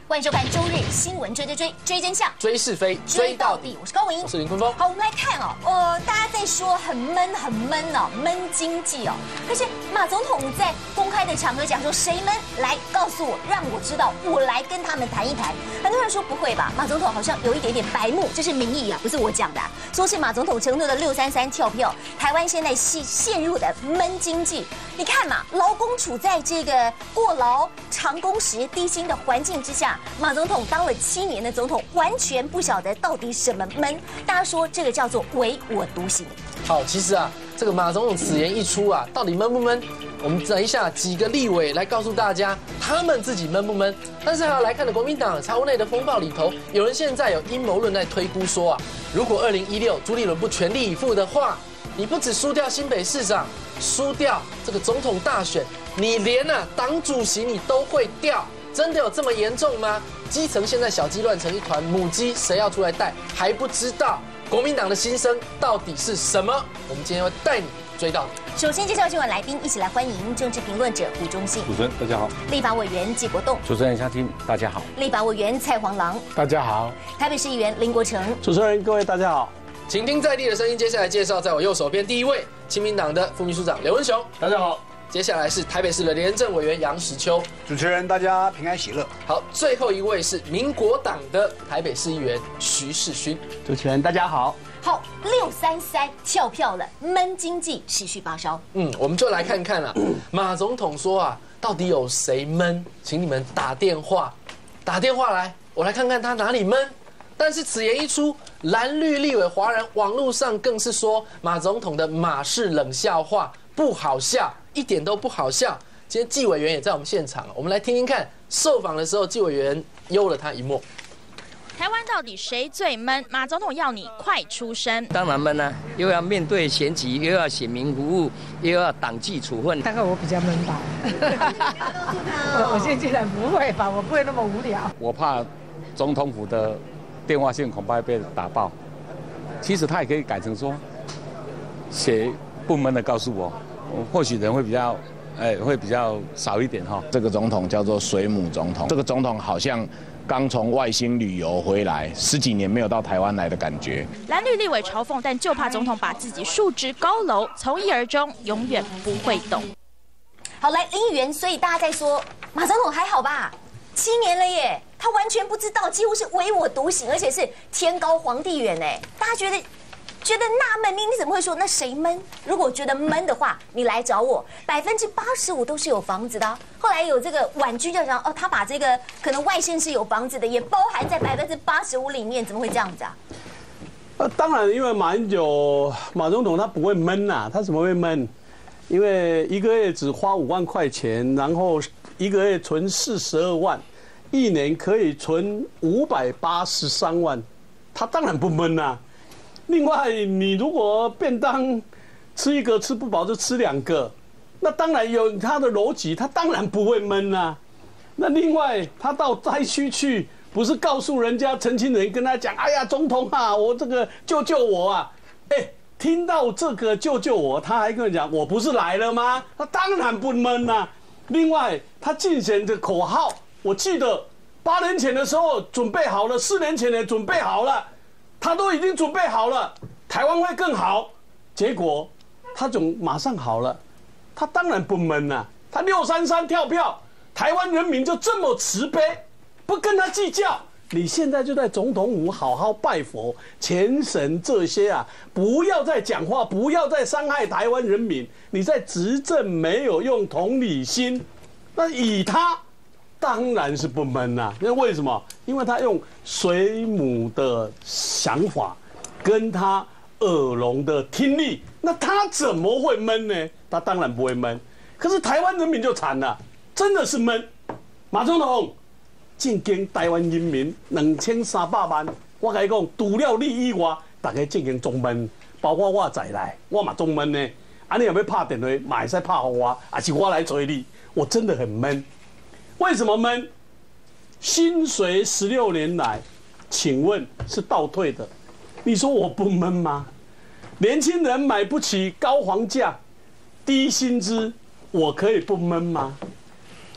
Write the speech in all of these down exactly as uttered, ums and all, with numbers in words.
欢迎收看周日新闻追追追追真相， 追是非，追到底。 我是高文英， 我是林坤峰。 好，我们来看哦，呃，大家在说很闷很闷哦，闷经济哦。可是马总统在公开的场合讲说谁闷，来告诉我，让我知道，我来跟他们谈一谈。很多人说不会吧，马总统好像有一点点白目，这是民意啊，不是我讲的、啊，说是马总统承诺的六三三跳票，台湾现在陷陷入的闷经济。你看嘛，劳工处在这个过劳、长工时、低薪的环境之下，马总统当了七年的总统，完全不晓得到底什么闷。大家说这个叫做唯我独行。 好，其实啊，这个马总统此言一出啊，到底闷不闷？我们等一下几个立委来告诉大家，他们自己闷不闷。但是还要来看的国民党财务内的风暴里头，有人现在有阴谋论在推估说啊，如果二零一六朱立伦不全力以赴的话，你不只输掉新北市长，输掉这个总统大选，你连啊党主席你都会掉。真的有这么严重吗？基层现在小鸡乱成一团，母鸡谁要出来带还不知道。国民党的心声到底是什么？我们今天会带你追到底。 首先介绍今晚来宾，一起来欢迎政治评论者胡忠信， 主持人大家好； 立法委员纪国栋， 主持人夏听大家好； 立法委员蔡黄郎， 大家好； 台北市议员林国成， 主持人各位大家好。 请听在地的声音。接下来介绍，在我右手边第一位，亲民党的副秘书长刘文雄， 大家好。 接下来是台北市的廉政委员杨石秋， 主持人大家平安喜乐。 好，最后一位是民国党的台北市议员徐世勋， 主持人大家好。 好，六三三跳票了，闷经济持续发烧。 嗯，我们就来看看啊，马总统说啊，到底有谁闷？请你们打电话，打电话来，我来看看他哪里闷。但是此言一出，蓝绿立委华人网络上更是说马总统的马式冷笑话不好笑，一点都不好笑。今天纪委员也在我们现场，我们来听听看，受访的时候纪委员幽了他一默。 台湾到底谁最闷？马总统要你快出声。 当然闷啊，又要面对选举，又要选民服务，又要党纪处分。 大概我比较闷吧。我我现在竟然不会吧，我不会那么无聊。 我怕总统府的电话线恐怕被打爆。其实他也可以改成说，谁不闷的告诉我，或许人会比较，哎，会比较少一点哈。 这个总统叫做水母总统，这个总统好像刚从外星旅游回来，十几年没有到台湾来的感觉。 蓝绿立委嘲讽，但就怕总统把自己束之高楼，从一而终，永远不会懂。 好，来林议员，所以大家在说马总统还好吧？七年了耶，他完全不知道，几乎是唯我独行，而且是天高皇帝远哎。大家觉得觉得纳闷，你你怎么会说那谁闷？如果觉得闷的话，你来找我，百分之八十五都是有房子的、啊。后来有这个婉君就讲哦，他把这个可能外县市有房子的也包含在百分之八十五里面，怎么会这样子啊？ 呃，当然，因为马英九马总统他不会闷呐、啊，他怎么会闷？因为一个月只花五万块钱，然后一个月存四十二万，一年可以存五百八十三万，他当然不闷呐、啊。另外，你如果便当吃一个吃不饱就吃两个，那当然有他的逻辑，他当然不会闷啊。那另外，他到灾区去，不是告诉人家陈清仁跟他讲，哎呀，总统啊，我这个救救我啊！哎，听到这个救救我，他还跟人讲，我不是来了吗？他当然不闷啊。另外，他竞选的口号，我记得八年前的时候准备好了，四年前也准备好了。他都已经准备好了，台湾会更好。结果他总马上好了，他当然不闷啊。他六三三跳票，台湾人民就这么慈悲，不跟他计较。你现在就在总统府好好拜佛、虔神这些啊，不要再讲话，不要再伤害台湾人民。你在执政没有用同理心，那以他。当然是不闷呐、啊，因为为什么？因为他用水母的想法，跟他耳聋的听力，那他怎么会闷呢？他当然不会闷。可是台湾人民就惨了，真的是闷。马总统进京台湾人民两千三百万，我跟你讲，除了你以外，大家进京总闷，包括我在内，我嘛总闷呢。啊，你有没有拍电话？嘛会使拍给我，还是我来催你？我真的很闷。为什么闷？薪水十六年来，请问是倒退的，你说我不闷吗？年轻人买不起高房价、低薪资，我可以不闷吗？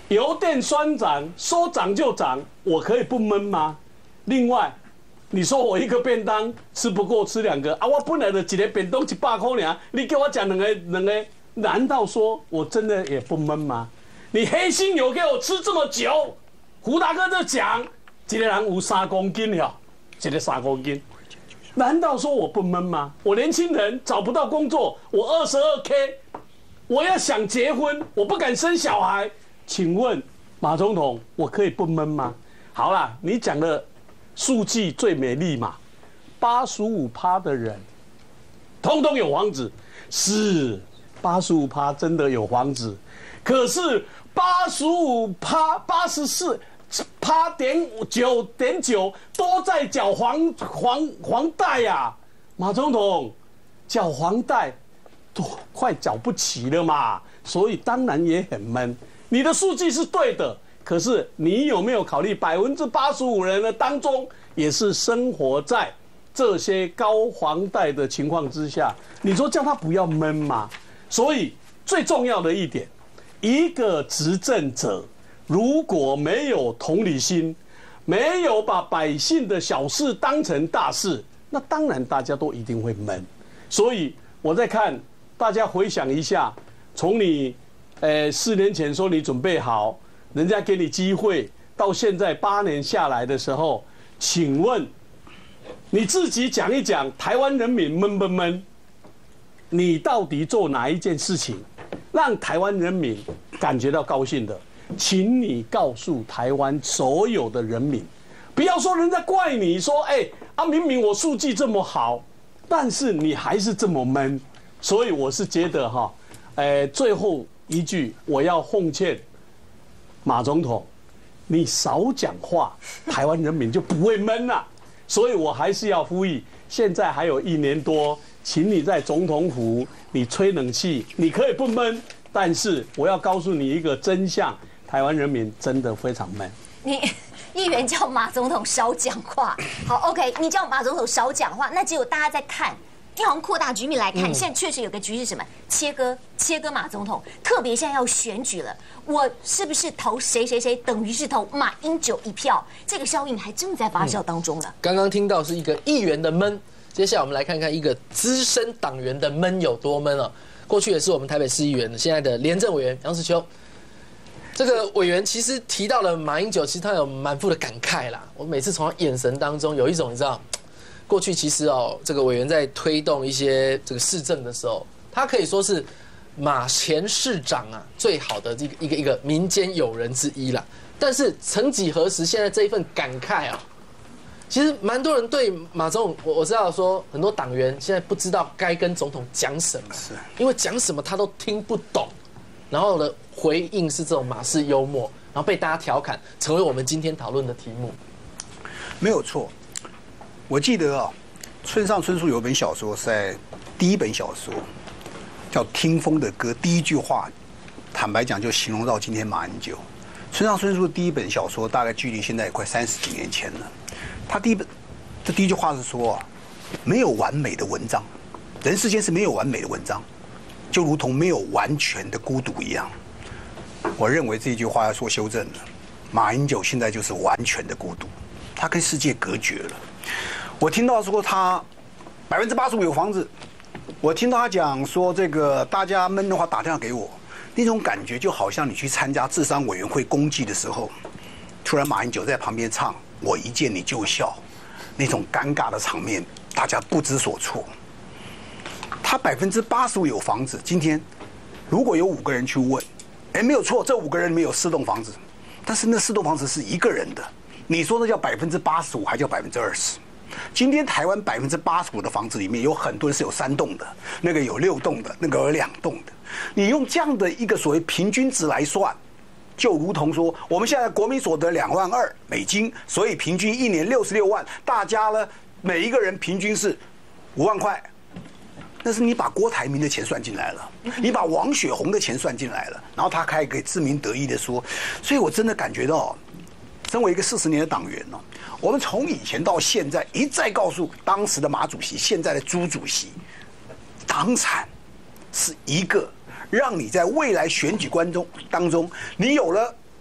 油电双涨，说涨就涨，我可以不闷吗？另外，你说我一个便当吃不够吃两个啊，我本来的一个便当一百块尔，你给我讲两个两个，难道说我真的也不闷吗？你黑心油给我吃这么久，胡大哥就讲，一个人有三公斤了，一个三公斤，难道说我不闷吗？我年轻人找不到工作，我二十二 K， 我要想结婚，我不敢生小孩，请问马总统，我可以不闷吗？好啦，你讲的数据最美丽嘛，八十五趴的人，通通有房子，是八十五趴真的有房子，可是八十五趴八十四趴点九点九都在缴房房房贷呀、啊，马总统，缴房贷都快缴不起了嘛，所以当然也很闷。你的数据是对的。可是你有没有考虑百分之八十五人的当中，也是生活在这些高房贷的情况之下？你说叫他不要闷吗？所以最重要的一点，一个执政者如果没有同理心，没有把百姓的小事当成大事，那当然大家都一定会闷。所以我在看，大家回想一下，从你呃四年前说你准备好。人家给你机会，到现在八年下来的时候，请问你自己讲一讲，台湾人民闷不闷？你到底做哪一件事情，让台湾人民感觉到高兴的？请你告诉台湾所有的人民，不要说人家怪你说，哎、欸、啊，明明我数据这么好，但是你还是这么闷。所以我是觉得哈，呃，最后一句我要奉劝。马总统，你少讲话，台湾人民就不会闷了。所以我还是要呼吁，现在还有一年多，请你在总统府，你吹冷气，你可以不闷，但是我要告诉你一个真相，台湾人民真的非常闷。 你议员叫马总统少讲话，好 ，OK， 你叫马总统少讲话，那只有大家在看。你好像扩大局面来看，现在确实有个局是什么？切割，切割马总统。特别现在要选举了，我是不是投谁谁谁，等于是投马英九一票？这个效应还正在发酵当中呢。 刚刚听到是一个议员的闷，接下来我们来看看一个资深党员的闷有多闷哦。过去也是我们台北市议员，现在的廉政委员杨世秋。这个委员其实提到了马英九，其实他有满腹的感慨啦。我每次从他眼神当中有一种你知道。过去其实哦，这个委员在推动一些这个市政的时候，他可以说是马前市长啊最好的一个一个一个民间友人之一啦。但是曾几何时，现在这一份感慨啊，其实蛮多人对马总统，我我知道说很多党员现在不知道该跟总统讲什么，是因为讲什么他都听不懂，然后的回应是这种马式幽默，然后被大家调侃，成为我们今天讨论的题目。 没有错。我记得啊，村上春树有本小说，是在第一本小说叫《听风的歌》，第一句话，坦白讲就形容到今天马英九。村上春树的第一本小说大概距离现在也快三十几年前了。他第一本，这第一句话是说啊，没有完美的文章，人世间是没有完美的文章，就如同没有完全的孤独一样。我认为这句话要说修正了，马英九现在就是完全的孤独，他跟世界隔绝了。我听到说他百分之八十五有房子，我听到他讲说这个大家闷的话打电话给我，那种感觉就好像你去参加治商委员会公祭的时候，突然马英九在旁边唱“我一见你就笑”，那种尴尬的场面，大家不知所措。他百分之八十五有房子，今天如果有五个人去问，哎，没有错，这五个人里面有四栋房子，但是那四栋房子是一个人的，你说那叫百分之八十五，还叫百分之二十？今天台湾百分之八十五的房子里面有很多人是有三栋的，那个有六栋的，那个有两栋的。你用这样的一个所谓平均值来算，就如同说我们现在国民所得两万二美金，所以平均一年六十六万，大家呢每一个人平均是五万块。但是你把郭台铭的钱算进来了，你把王雪红的钱算进来了，然后他还可以自鸣得意的说，所以我真的感觉到，身为一个四十年的党员呢，我们从以前到现在一再告诉当时的马主席，现在的朱主席，党产是一个让你在未来选举观中当中，你有了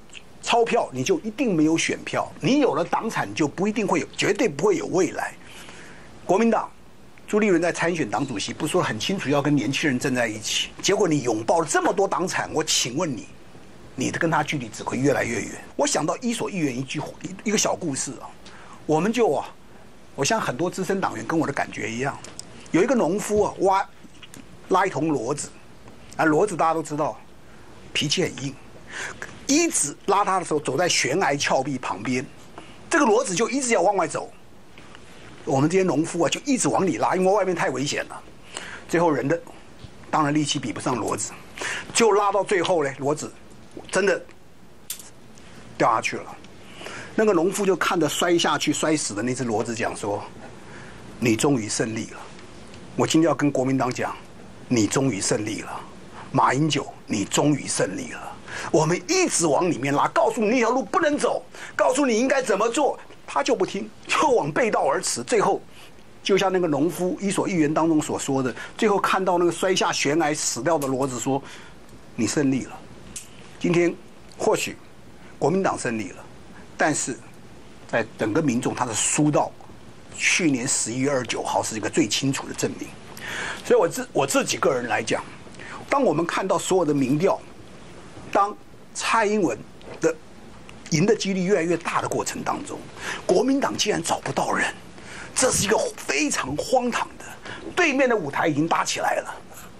钞票，你就一定没有选票；你有了党产，就不一定会有，绝对不会有未来。国民党朱立伦在参选党主席，不是说很清楚要跟年轻人站在一起，结果你拥抱了这么多党产，我请问你，你的跟他距离只会越来越远。我想到伊索寓言一句一个小故事啊，我们就啊，我想很多资深党员跟我的感觉一样，有一个农夫啊挖拉一桶骡子，啊骡子大家都知道脾气很硬，一直拉他的时候走在悬崖峭壁旁边，这个骡子就一直要往外走。我们这些农夫啊，就一直往里拉，因为外面太危险了。最后人的当然力气比不上骡子，就拉到最后呢，骡子真的掉下去了。那个农夫就看着摔下去、摔死的那只骡子讲说：“你终于胜利了。”我今天要跟国民党讲，你终于胜利了。马英九，你终于胜利了。我们一直往里面拉，告诉你那条路不能走，告诉你应该怎么做。他就不听，就往背道而驰。最后，就像那个农夫《伊索寓言》当中所说的，最后看到那个摔下悬崖死掉的骡子，说：“你胜利了。”今天或许国民党胜利了，但是在整个民众他是输到去年十一月二十九号是一个最清楚的证明。所以我自我自己个人来讲，当我们看到所有的民调，当蔡英文的赢的几率越来越大的过程当中，国民党竟然找不到人，这是一个非常荒唐的。对面的舞台已经搭起来了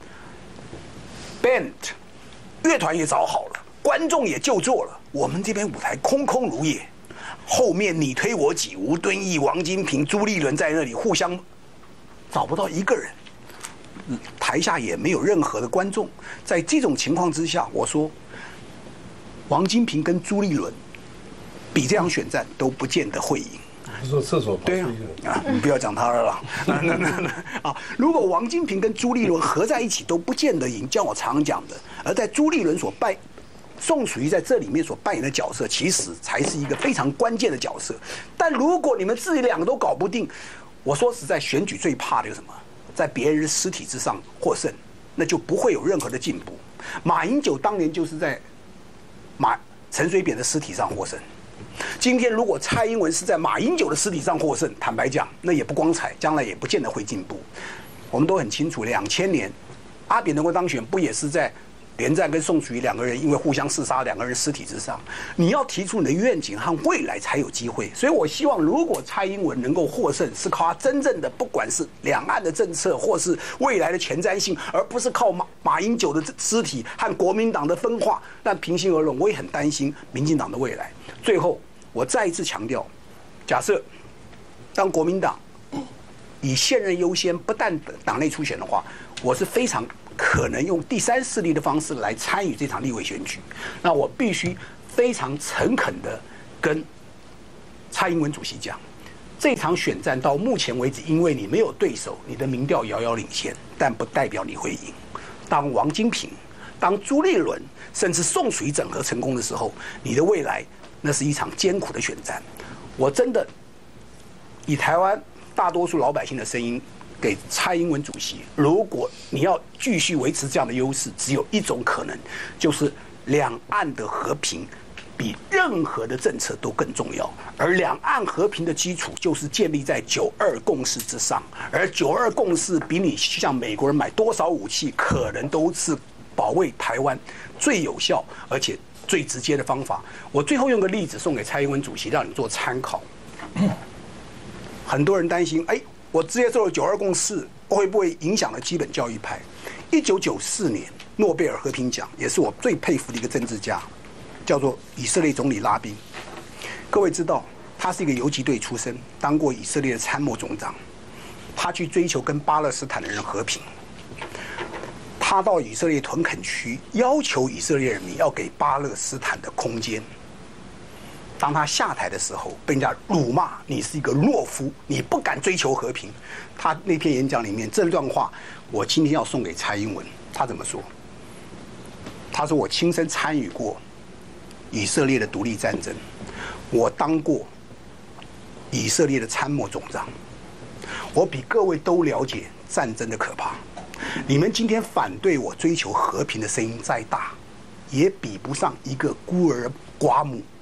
，band 乐团也找好了，观众也就座了，我们这边舞台空空如也。后面你推我挤，吴敦义、王金平、朱立伦在那里互相找不到一个人，台下也没有任何的观众。在这种情况之下，我说王金平跟朱立伦比这场选战都不见得会赢。 不是说厕所跑对啊，啊，你不要讲他了啦。那那那那啊，如果王金平跟朱立伦合在一起都不见得赢，像我常讲的，而在朱立伦所扮，宋楚瑜在这里面所扮演的角色，其实才是一个非常关键的角色。但如果你们自己两个都搞不定，我说实在，选举最怕的是什么？在别人的尸体之上获胜，那就不会有任何的进步。马英九当年就是在马陈水扁的尸体上获胜。今天如果蔡英文是在马英九的尸体上获胜，坦白讲，那也不光彩，将来也不见得会进步。我们都很清楚，两千年阿扁能够当选，不也是在连战跟宋楚瑜两个人因为互相厮杀，两个人尸体之上？你要提出你的愿景和未来才有机会。所以我希望，如果蔡英文能够获胜，是靠他真正的不管是两岸的政策，或是未来的前瞻性，而不是靠马马英九的尸体和国民党的分化。但平心而论，我也很担心民进党的未来。最后，我再一次强调，假设当国民党以现任优先，不但党内初选的话，我是非常可能用第三势力的方式来参与这场立委选举。那我必须非常诚恳的跟蔡英文主席讲，这场选战到目前为止，因为你没有对手，你的民调遥遥领先，但不代表你会赢。当王金平、当朱立伦，甚至宋楚瑜整合成功的时候，你的未来那是一场艰苦的选战。我真的以台湾大多数老百姓的声音给蔡英文主席，如果你要继续维持这样的优势，只有一种可能，就是两岸的和平比任何的政策都更重要。而两岸和平的基础就是建立在九二共识之上，而九二共识比你向美国人买多少武器，可能都是保卫台湾最有效而且最直接的方法。我最后用个例子送给蔡英文主席，让你做参考。很多人担心，哎，我接受了九二共识，会不会影响了基本教育派？一九九四年诺贝尔和平奖，也是我最佩服的一个政治家，叫做以色列总理拉宾。各位知道，他是一个游击队出身，当过以色列的参谋总长。他去追求跟巴勒斯坦的人和平。他到以色列屯垦区，要求以色列人民要给巴勒斯坦的空间。当他下台的时候，被人家辱骂你是一个懦夫，你不敢追求和平。他那篇演讲里面这段话，我今天要送给蔡英文。他怎么说？他说：“我亲身参与过以色列的独立战争，我当过以色列的参谋总长，我比各位都了解战争的可怕。你们今天反对我追求和平的声音再大，也比不上一个孤儿寡母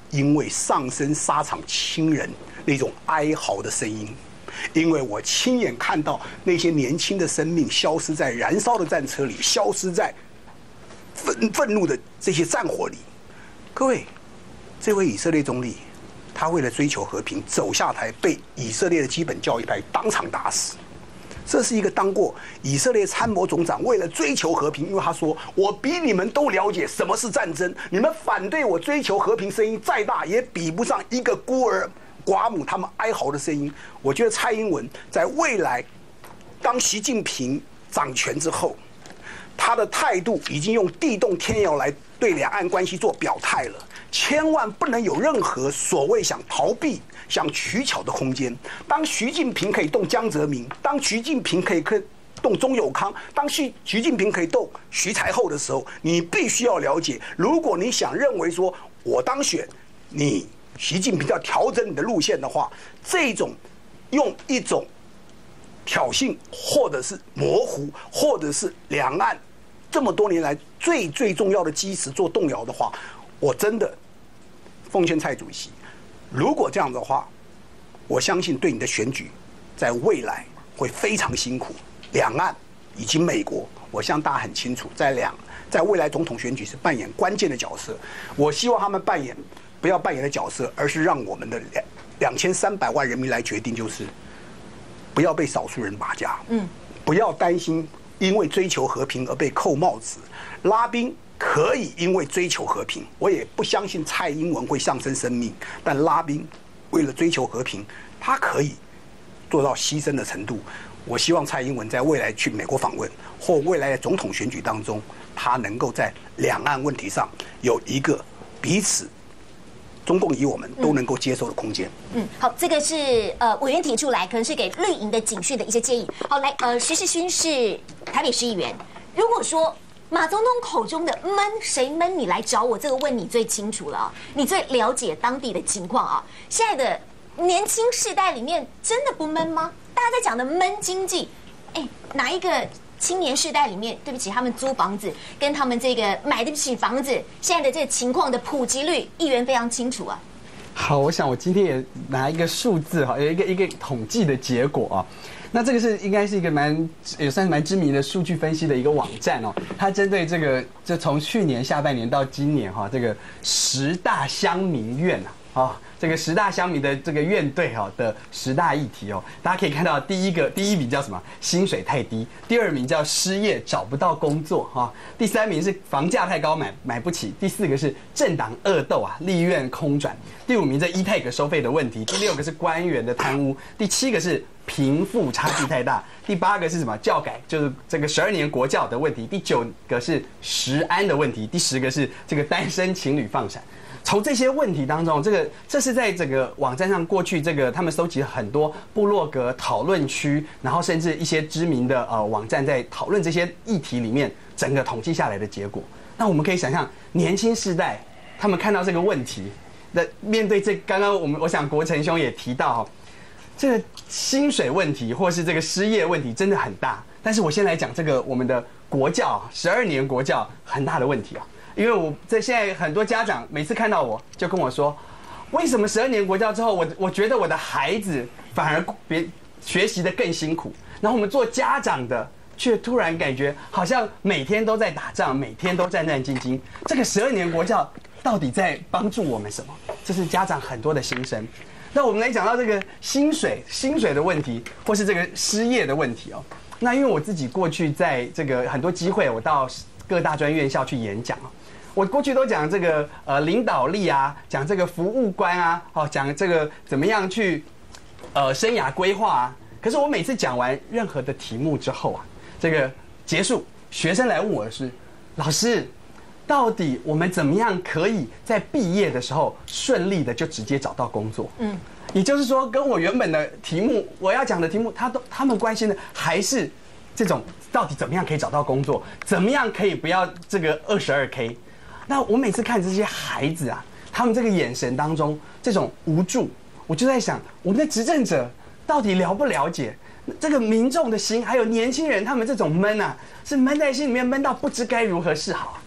因为上身沙场亲人那种哀嚎的声音，因为我亲眼看到那些年轻的生命消失在燃烧的战车里，消失在愤愤怒的这些战火里。各位，这位以色列总理，他为了追求和平走下台，被以色列的基本教义派当场打死。这是一个当过以色列参谋总长，为了追求和平，因为他说我比你们都了解什么是战争，你们反对我追求和平声音再大，也比不上一个孤儿寡母他们哀嚎的声音。我觉得蔡英文在未来当习近平掌权之后，他的态度已经用地动天摇来对两岸关系做表态了，千万不能有任何所谓想逃避、想取巧的空间。当习近平可以动江泽民，当习近平可以可以动钟友康，当习习近平可以动徐才厚的时候，你必须要了解，如果你想认为说我当选，你习近平要调整你的路线的话，这种用一种挑衅，或者是模糊，或者是两岸这么多年来最最重要的基石做动摇的话，我真的奉劝蔡主席，如果这样的话，我相信对你的选举在未来会非常辛苦。两岸以及美国，我相信大家很清楚，在两在未来总统选举是扮演关键的角色。我希望他们扮演不要扮演的角色，而是让我们的两两千三百万人民来决定，就是不要被少数人绑架，嗯，不要担心因为追求和平而被扣帽子。拉宾可以因为追求和平，我也不相信蔡英文会丧生生命，但拉宾为了追求和平，他可以做到牺牲的程度。我希望蔡英文在未来去美国访问或未来的总统选举当中，他能够在两岸问题上有一个彼此中共以我们都能够接受的空间。 嗯，好，这个是呃委员提出来，可能是给绿营的警讯的一些建议。好，来，呃，徐世勋是台北市议员，如果说马总统口中的闷，谁闷你来找我，这个问你最清楚了啊，你最了解当地的情况啊。现在的年轻世代里面真的不闷吗？大家在讲的闷经济，哎，哪一个青年世代里面，对不起，他们租房子跟他们这个买得起房子，现在的这个情况的普及率，议员非常清楚啊。 好，我想我今天也拿一个数字哈，有一个一个统计的结果啊。那这个是应该是一个蛮也算是蛮知名的数据分析的一个网站哦。它针对这个，就从去年下半年到今年哈，这个十大乡民怨啊。哦，这个十大乡民的这个怨怼哈的十大议题哦，大家可以看到，第一个第一名叫什么？薪水太低；第二名叫失业找不到工作哈；第三名是房价太高买买不起；第四个是政党恶斗啊，立院空转；第五名在 E-Tag 收费的问题；第六个是官员的贪污；第七个是贫富差距太大；第八个是什么？教改，就是这个十二年国教的问题；第九个是食安的问题；第十个是这个单身情侣放闪。从这些问题当中，这个这是在这个网站上过去这个他们收集了很多部落格讨论区，然后甚至一些知名的呃网站在讨论这些议题里面整个统计下来的结果。那我们可以想象，年轻世代他们看到这个问题，那面对这刚刚我们我想国成兄也提到，这个薪水问题或是这个失业问题真的很大。但是我先来讲这个我们的国教十二年国教很大的问题啊。因为我在现在很多家长每次看到我就跟我说，为什么十二年国教之后，我我觉得我的孩子反而别学习的更辛苦，然后我们做家长的却突然感觉好像每天都在打仗，每天都战战兢兢。这个十二年国教到底在帮助我们什么？这是家长很多的心声。那我们来讲到这个薪水薪水的问题，或是这个失业的问题哦。那因为我自己过去在这个很多机会，我到各大专院校去演讲哦。我过去都讲这个呃领导力啊，讲这个服务观啊，哦讲这个怎么样去呃生涯规划啊。可是我每次讲完任何的题目之后啊，这个结束，学生来问我的是，老师，到底我们怎么样可以在毕业的时候顺利的就直接找到工作？嗯，也就是说，跟我原本的题目我要讲的题目，他都他们关心的还是这种到底怎么样可以找到工作，怎么样可以不要这个二十二 K。那我每次看这些孩子啊，他们这个眼神当中这种无助，我就在想，我们的执政者到底了不了解这个民众的心，还有年轻人他们这种闷啊，是闷在心里面闷到不知该如何是好。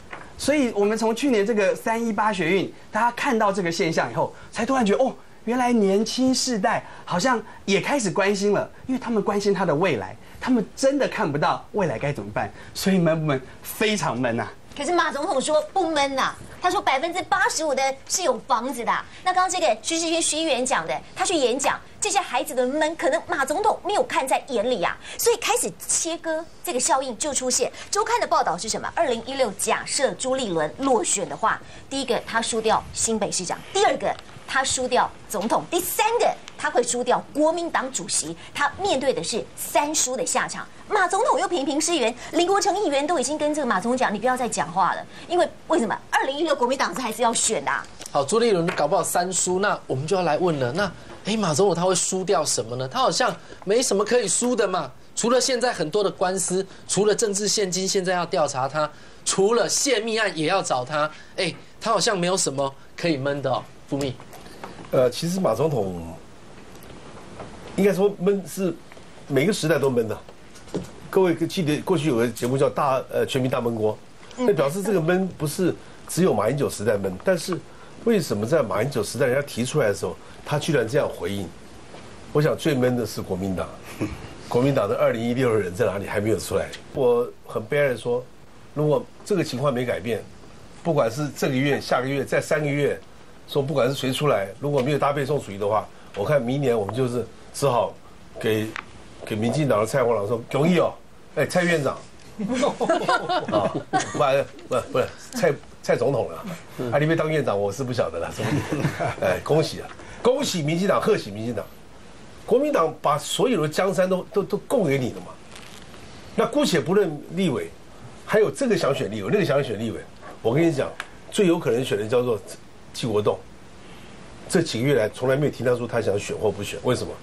所以我们从去年这个三一八学运，大家看到这个现象以后，才突然觉得哦，原来年轻世代好像也开始关心了，因为他们关心他的未来，他们真的看不到未来该怎么办，所以闷不闷？非常闷啊！ 可是马总统说不闷呐、啊，他说百分之八十五的是有房子的。那刚刚这个徐世勋徐议员讲的，他去演讲，这些孩子的闷，可能马总统没有看在眼里啊，所以开始切割，这个效应就出现。周刊的报道是什么？二零一六假设朱立伦落选的话，第一个他输掉新北市长，第二个他输掉总统，第三个他会输掉国民党主席，他面对的是三输的下场。马总统又频频失言，林国成议员都已经跟这个马总统讲，你不要再讲话了，因为为什么？二零一六国民党是还是要选的、啊。 好，朱立伦搞不好三输，那我们就要来问了，那哎，马总统他会输掉什么呢？他好像没什么可以输的嘛，除了现在很多的官司，除了政治现金现在要调查他，除了泄密案也要找他，哎，他好像没有什么可以闷的哦，副秘。 呃，其实马总统应该说闷是每个时代都闷的。各位记得过去有个节目叫大呃全民大闷锅，那表示这个闷不是只有马英九时代闷，但是为什么在马英九时代人家提出来的时候，他居然这样回应？我想最闷的是国民党，国民党的二零一六的人在哪里还没有出来？我很悲哀的说，如果这个情况没改变，不管是这个月、下个月、再三个月，说不管是谁出来，如果没有搭配宋楚瑜的话，我看明年我们就是只好给给民进党的蔡黄朗说容易哦，哎，蔡院长，啊，不不不是蔡蔡总统了，啊，你没当院长我是不晓得了，什么？哎，恭喜啊，恭喜民进党，贺喜民进党，国民党把所有的江山都都都供给你了嘛，那姑且不论立委，还有这个想选立委，那个想选立委，我跟你讲，最有可能选的叫做纪国栋，这几个月来从来没有听他说他想选或不选，为什么？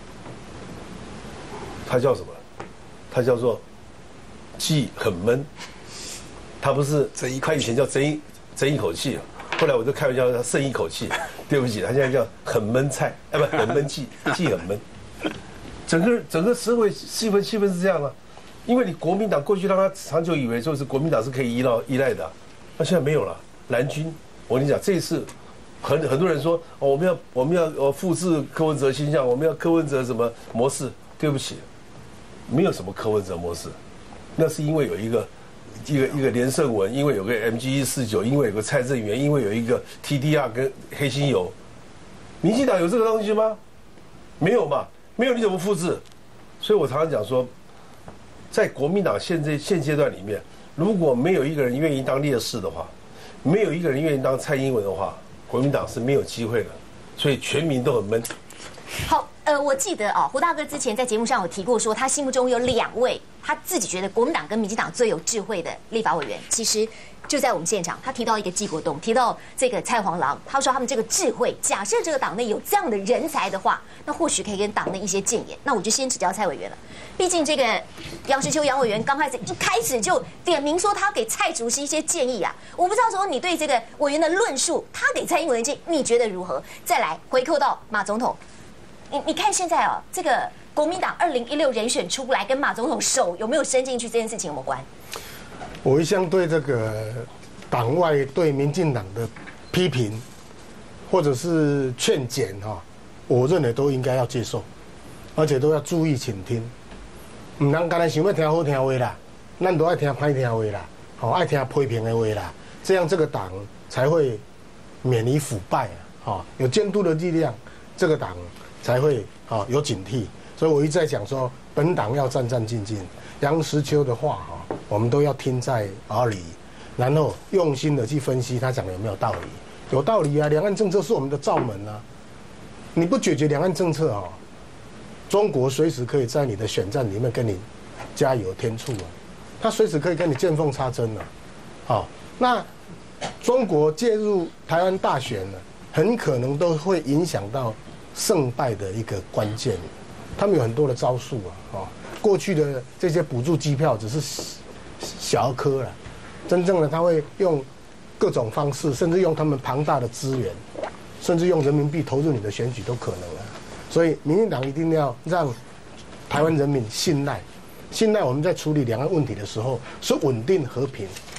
他叫什么？他叫做既很闷，他不是他以前叫争一争一口气，后来我就开玩笑他剩一口气，对不起，他现在叫很闷菜，哎不很闷气，既很闷。整个整个社会气氛气氛是这样啊，因为你国民党过去让他长久以为就是国民党是可以依赖依赖的、啊，那现在没有了。蓝军，我跟你讲，这一次很很多人说、哦、我们要我们要呃复制柯文哲形象，我们要柯文哲什么模式？对不起，没有什么柯文哲模式，那是因为有一个一个一个连胜文，因为有个 M G 一四九，因为有个蔡正元，因为有一个 T D R 跟黑心油。民进党有这个东西吗？没有嘛，没有你怎么复制？所以我常常讲说，在国民党现在现阶段里面，如果没有一个人愿意当烈士的话，没有一个人愿意当蔡英文的话，国民党是没有机会的。所以全民都很闷。 好。呃，我记得啊，胡大哥之前在节目上有提过，说他心目中有两位他自己觉得国民党跟民进党最有智慧的立法委员。其实就在我们现场，他提到一个纪国栋，提到这个蔡黄郎，他说他们这个智慧，假设这个党内有这样的人才的话，那或许可以跟党内一些建言。那我就先指教蔡委员了，毕竟这个杨石秋杨委员刚开始一开始就点名说他给蔡主席一些建议啊，我不知道说你对这个委员的论述，他给蔡英文的建议，你觉得如何？再来回扣到马总统。你你看现在哦，这个国民党二零一六人选出来，跟马总统手有没有伸进去这件事情有没有关？ 我一向对这个党外对民进党的批评，或者是劝谏哈，我认为都应该要接受，而且都要注意倾听。唔能刚才想要听好听话啦，咱都爱听歹听话啦，好爱听批评的话啦，这样这个党才会免于腐败啊，哈，有监督的力量，这个党才会啊有警惕，所以我一直在讲说，本党要战战兢兢。杨石秋的话哈，我们都要听在耳里，然后用心的去分析他讲的有没有道理。有道理啊，两岸政策是我们的罩门啊，你不解决两岸政策啊，中国随时可以在你的选战里面跟你加油添醋啊，他随时可以跟你见缝插针啊。好，那中国介入台湾大选呢，很可能都会影响到胜败的一个关键，他们有很多的招数啊，哦，过去的这些补助机票只是小儿科了，真正的他会用各种方式，甚至用他们庞大的资源，甚至用人民币投入你的选举都可能啊。所以民进党一定要让台湾人民信赖，信赖我们在处理两岸问题的时候是稳定和平，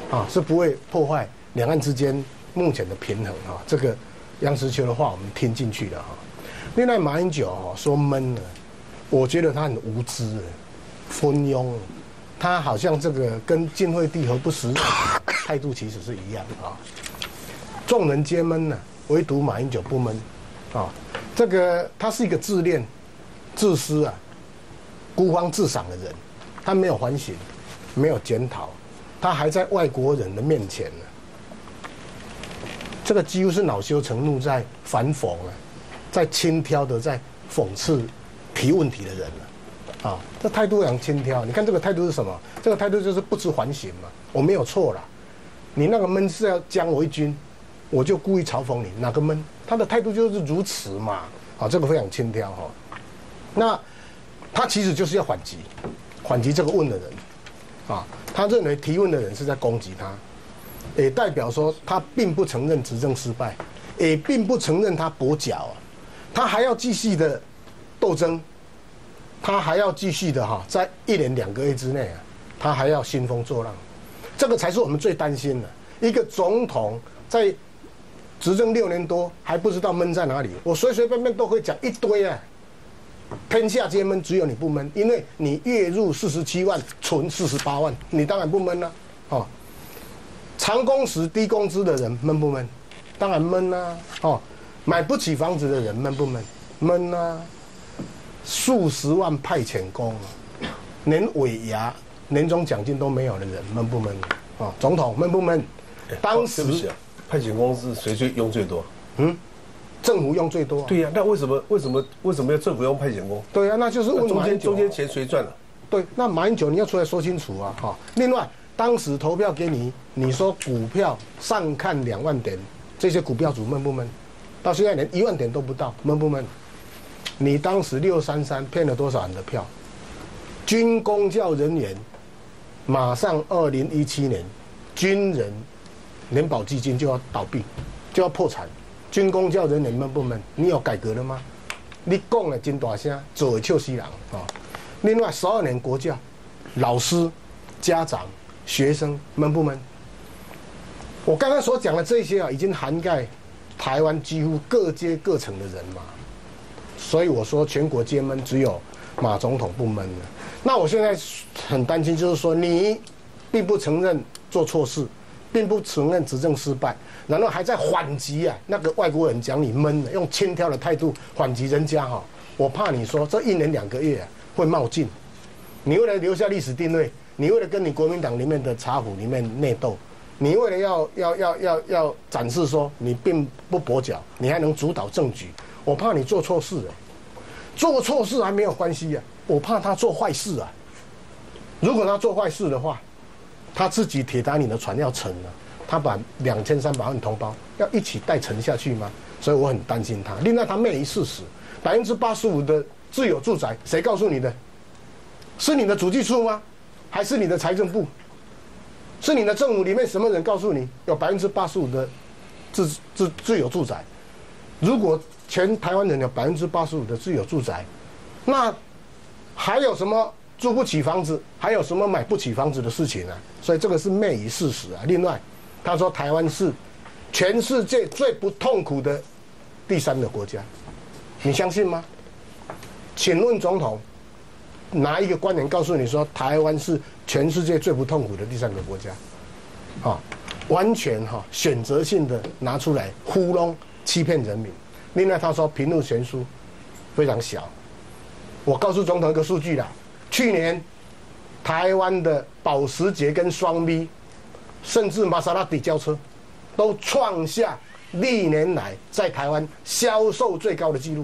啊，是不会破坏两岸之间目前的平衡啊。这个杨实秋的话我们听进去了哈。另外马英九哈说闷了，我觉得他很无知，昏庸，他好像这个跟晋惠帝何不食肉态度其实是一样啊。众人皆闷呢，唯独马英九不闷啊。这个他是一个自恋、自私啊、孤芳自赏的人，他没有反省，没有检讨，他还在外国人的面前呢。这个几乎是恼羞成怒，在反讽啊，在轻佻的在讽刺提问题的人了，啊，这态度很轻佻。你看这个态度是什么？这个态度就是不知反省嘛。我没有错啦，你那个闷是要将我一军，我就故意嘲讽你，哪个闷？他的态度就是如此嘛。啊，这个非常轻佻哈。那他其实就是要反击，反击这个问的人，啊，他认为提问的人是在攻击他。也代表说他并不承认执政失败，也并不承认他跛脚啊，他还要继续的斗争，他还要继续的哈，在一年两个月之内啊，他还要兴风作浪，这个才是我们最担心的。一个总统在执政六年多还不知道闷在哪里，我随随便便都可以讲一堆啊，天下皆闷，只有你不闷，因为你月入四十七万，存四十八万，你当然不闷了，哦。长工时低工资的人闷不闷？当然闷啊！哦，买不起房子的人闷不闷？闷啊！数十万派遣工，连尾牙、年终奖金都没有的人闷不闷？哦，总统闷不闷？当时、 啊、派遣工是谁最用最多？ 嗯，政府用最多、啊。 对呀、啊，那为什么为什么为什么要政府用派遣工？ 对啊，那就是问中间中间钱谁赚了？ 对，那马英九你要出来说清楚啊！哈、哦，另外。当时投票给你，你说股票上看两万点，这些股票主闷不闷？到现在连一万点都不到，闷不闷？你当时六三三骗了多少人的票？军公教人员马上二零一七年，军人联保基金就要倒闭，就要破产。军公教人员闷不闷？你有改革了吗？你讲的真大声，做的笑死人啊！另外十二年国教，老师、家长。学生闷不闷？我刚刚所讲的这些啊，已经涵盖台湾几乎各阶各层的人嘛。所以我说全国皆闷，只有马总统不闷了。那我现在很担心，就是说你并不承认做错事，并不承认执政失败，然后还在反击啊。那个外国人讲你闷了，用轻佻的态度反击人家哈。我怕你说这一年两个月啊会冒进，你为了留下历史定位。你为了跟你国民党里面的茶壶里面内斗，你为了要要要要要展示说你并不跛脚，你还能主导政局，我怕你做错事了，做错事还没有关系啊，我怕他做坏事啊。如果他做坏事的话，他自己铁达尼的船要沉了，他把两千三百万同胞要一起带沉下去吗？所以我很担心他。另外，他昧于事实，百分之八十五的自有住宅，谁告诉你的？是你的主计处吗？还是你的财政部？是你的政府里面什么人告诉你有百分之八十五的自自自有住宅？如果全台湾人有百分之八十五的自有住宅，那还有什么住不起房子，还有什么买不起房子的事情啊？所以这个是昧于事实啊。另外，他说台湾是全世界最不痛苦的第三个国家，你相信吗？请问总统？哪一个官员告诉你说台湾是全世界最不痛苦的第三个国家？啊，完全哈选择性的拿出来糊弄欺骗人民。另外他说贫富悬殊非常小。我告诉总统一个数据啦，去年台湾的保时捷跟双 B， 甚至玛莎拉蒂轿车，都创下历年来在台湾销售最高的纪录。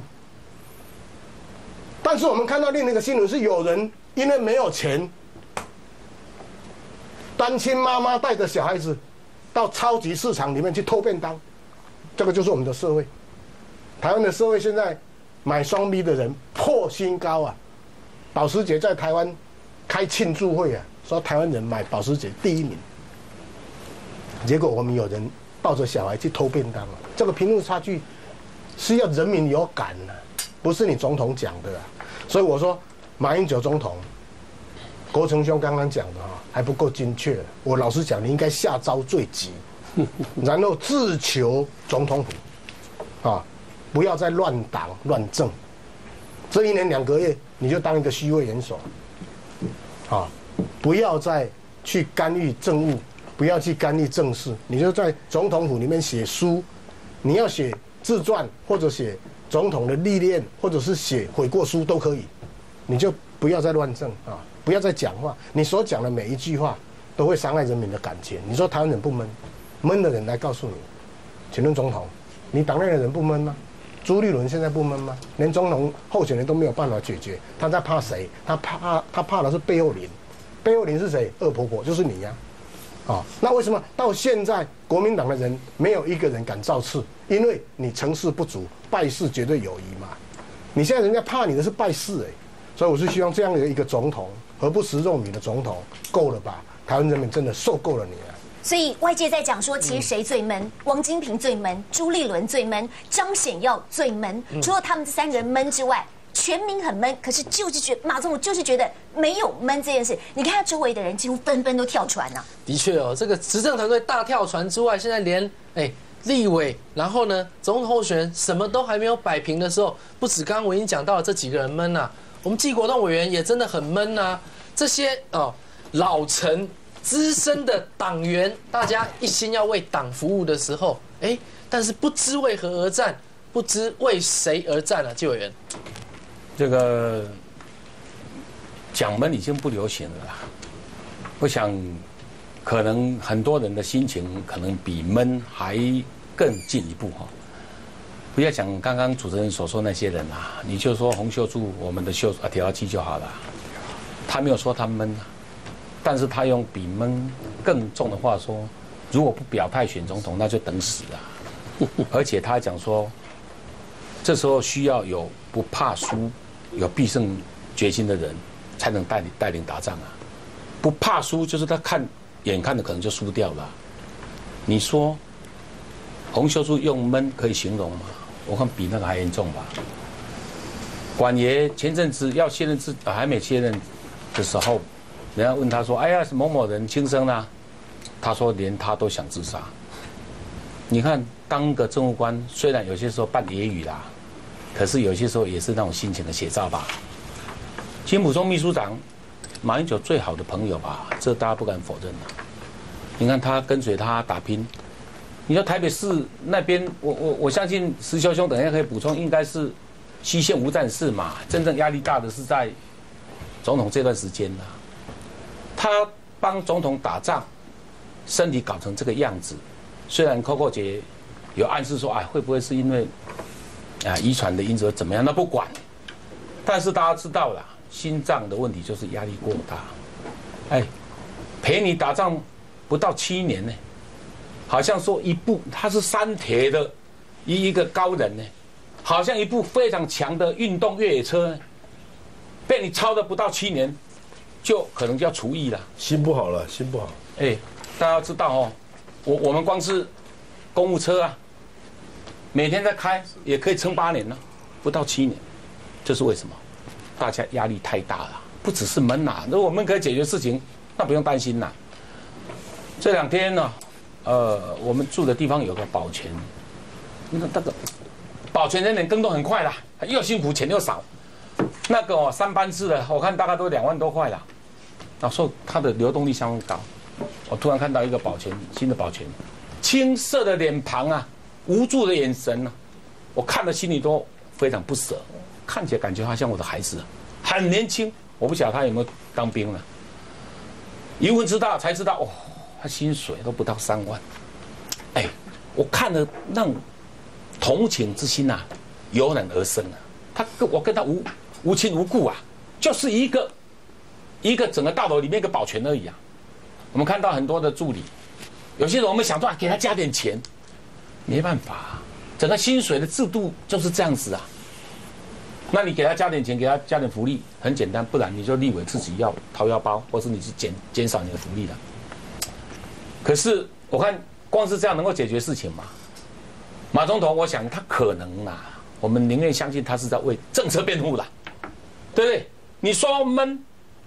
但是我们看到另一个新闻是，有人因为没有钱，单亲妈妈带着小孩子到超级市场里面去偷便当，这个就是我们的社会。台湾的社会现在买双 B 的人破新高啊！保时捷在台湾开庆祝会啊，说台湾人买保时捷第一名。结果我们有人抱着小孩去偷便当啊，这个贫富差距是要人民有感啊，不是你总统讲的啊。所以我说，马英九总统国成兄刚刚讲的哈还不够精确，我老实讲，你应该下招最急，然后自求总统府，啊，不要再乱党乱政。这一年两个月，你就当一个虚位元首，啊，不要再去干预政务，不要去干预政事，你就在总统府里面写书，你要写自传或者写总统的历练，或者是写悔过书都可以，你就不要再乱政啊。不要再讲话，你所讲的每一句话都会伤害人民的感情。你说台湾人不闷，闷的人来告诉你，请问总统，你党内的人不闷吗？朱立伦现在不闷吗？连总统候选人都没有办法解决，他在怕谁？他怕他怕的是背后林，背后林是谁？恶婆婆就是你呀、啊！啊，那为什么到现在国民党的人没有一个人敢造次？因为你成事不足，败事绝对有余嘛。你现在人家怕你的是败事哎、欸，所以我是希望这样的一个总统。何不食肉糜的总统够了吧？台湾人民真的受够了你了。 所以外界在讲说，其实谁最闷？王金平最闷，朱立伦最闷，张显耀最闷。除了他们这三个人闷之外，全民很闷。可是就是觉马总统就是觉得没有闷这件事。你看他周围的人几乎纷纷都跳船啊。 的确哦，这个执政团队大跳船之外，现在连哎立委，然后呢总统候选人什么都还没有摆平的时候，不止刚刚我已经讲到了这几个人闷啊。我们纪国栋委员也真的很闷啊，这些哦老成资深的党员，大家一心要为党服务的时候，哎，但是不知为何而战，不知为谁而战啊，纪委员。 这个讲闷已经不流行了啦，我想可能很多人的心情可能比闷还更进一步哈。不要讲刚刚主持人所说那些人啊，你就说洪秀柱，我们的秀啊铁道机就好了，他没有说他闷啊，但是他用比闷更重的话说，如果不表态选总统，那就等死啊！而且他讲说，这时候需要有不怕输、有必胜决心的人，才能带领带领打仗啊！不怕输就是他看眼看的可能就输掉了。你说洪秀柱用闷可以形容吗？我看比那个还严重吧。管爷前阵子要卸任自、啊、还没卸任的时候，人家问他说：“哎呀，某某人轻生啦、啊。”他说：“连他都想自杀。”你看，当个政务官，虽然有些时候扮野语啦，可是有些时候也是那种心情的写照吧。金溥聪秘书长，马英九最好的朋友吧，这大家不敢否认的。你看他跟随他打拼。你说台北市那边，我我我相信石修兄等一下可以补充，应该是西线无战事嘛，真正压力大的是在总统这段时间啦。他帮总统打仗，身体搞成这个样子，虽然 Coco 姐有暗示说，哎，会不会是因为啊遗传的因子怎么样？那不管，但是大家知道啦，心脏的问题就是压力过大。哎，陪你打仗不到七年呢。好像说一部他是三铁的一一个高人呢，好像一部非常强的运动越野车呢，被你超的不到七年，就可能就要除役了。 心不好了，心不好。 哎，大家知道哦，我我们光是公务车啊，每天在开也可以撑八年了，不到七年，这是为什么？大家压力太大了，不只是闷呐，如果闷可以解决事情，那不用担心呐。这两天呢。呃，我们住的地方有个保全，那那个保全人员更动很快啦，又辛苦钱又少。那个、哦、三班制的，我看大概都两万多块啦。那时候它的流动率相当高。我突然看到一个保全，新的保全，青涩的脸庞啊，无助的眼神啊，我看了心里都非常不舍。看起来感觉好像我的孩子，很年轻。我不晓得他有没有当兵了。一问知道才知道，哦。他薪水都不到三万，哎，我看了那种同情之心啊，油然而生啊。他跟我跟他无无亲无故啊，就是一个一个整个大楼里面一个保全而已啊。我们看到很多的助理，有些人我们想说啊，给他加点钱，没办法、啊，整个薪水的制度就是这样子啊。那你给他加点钱，给他加点福利，很简单，不然你就立委自己要掏腰包，或是你去减减少你的福利了。可是我看光是这样能够解决事情吗？马总统，我想他可能啦，我们宁愿相信他是在为政策辩护啦，对不对？你说闷，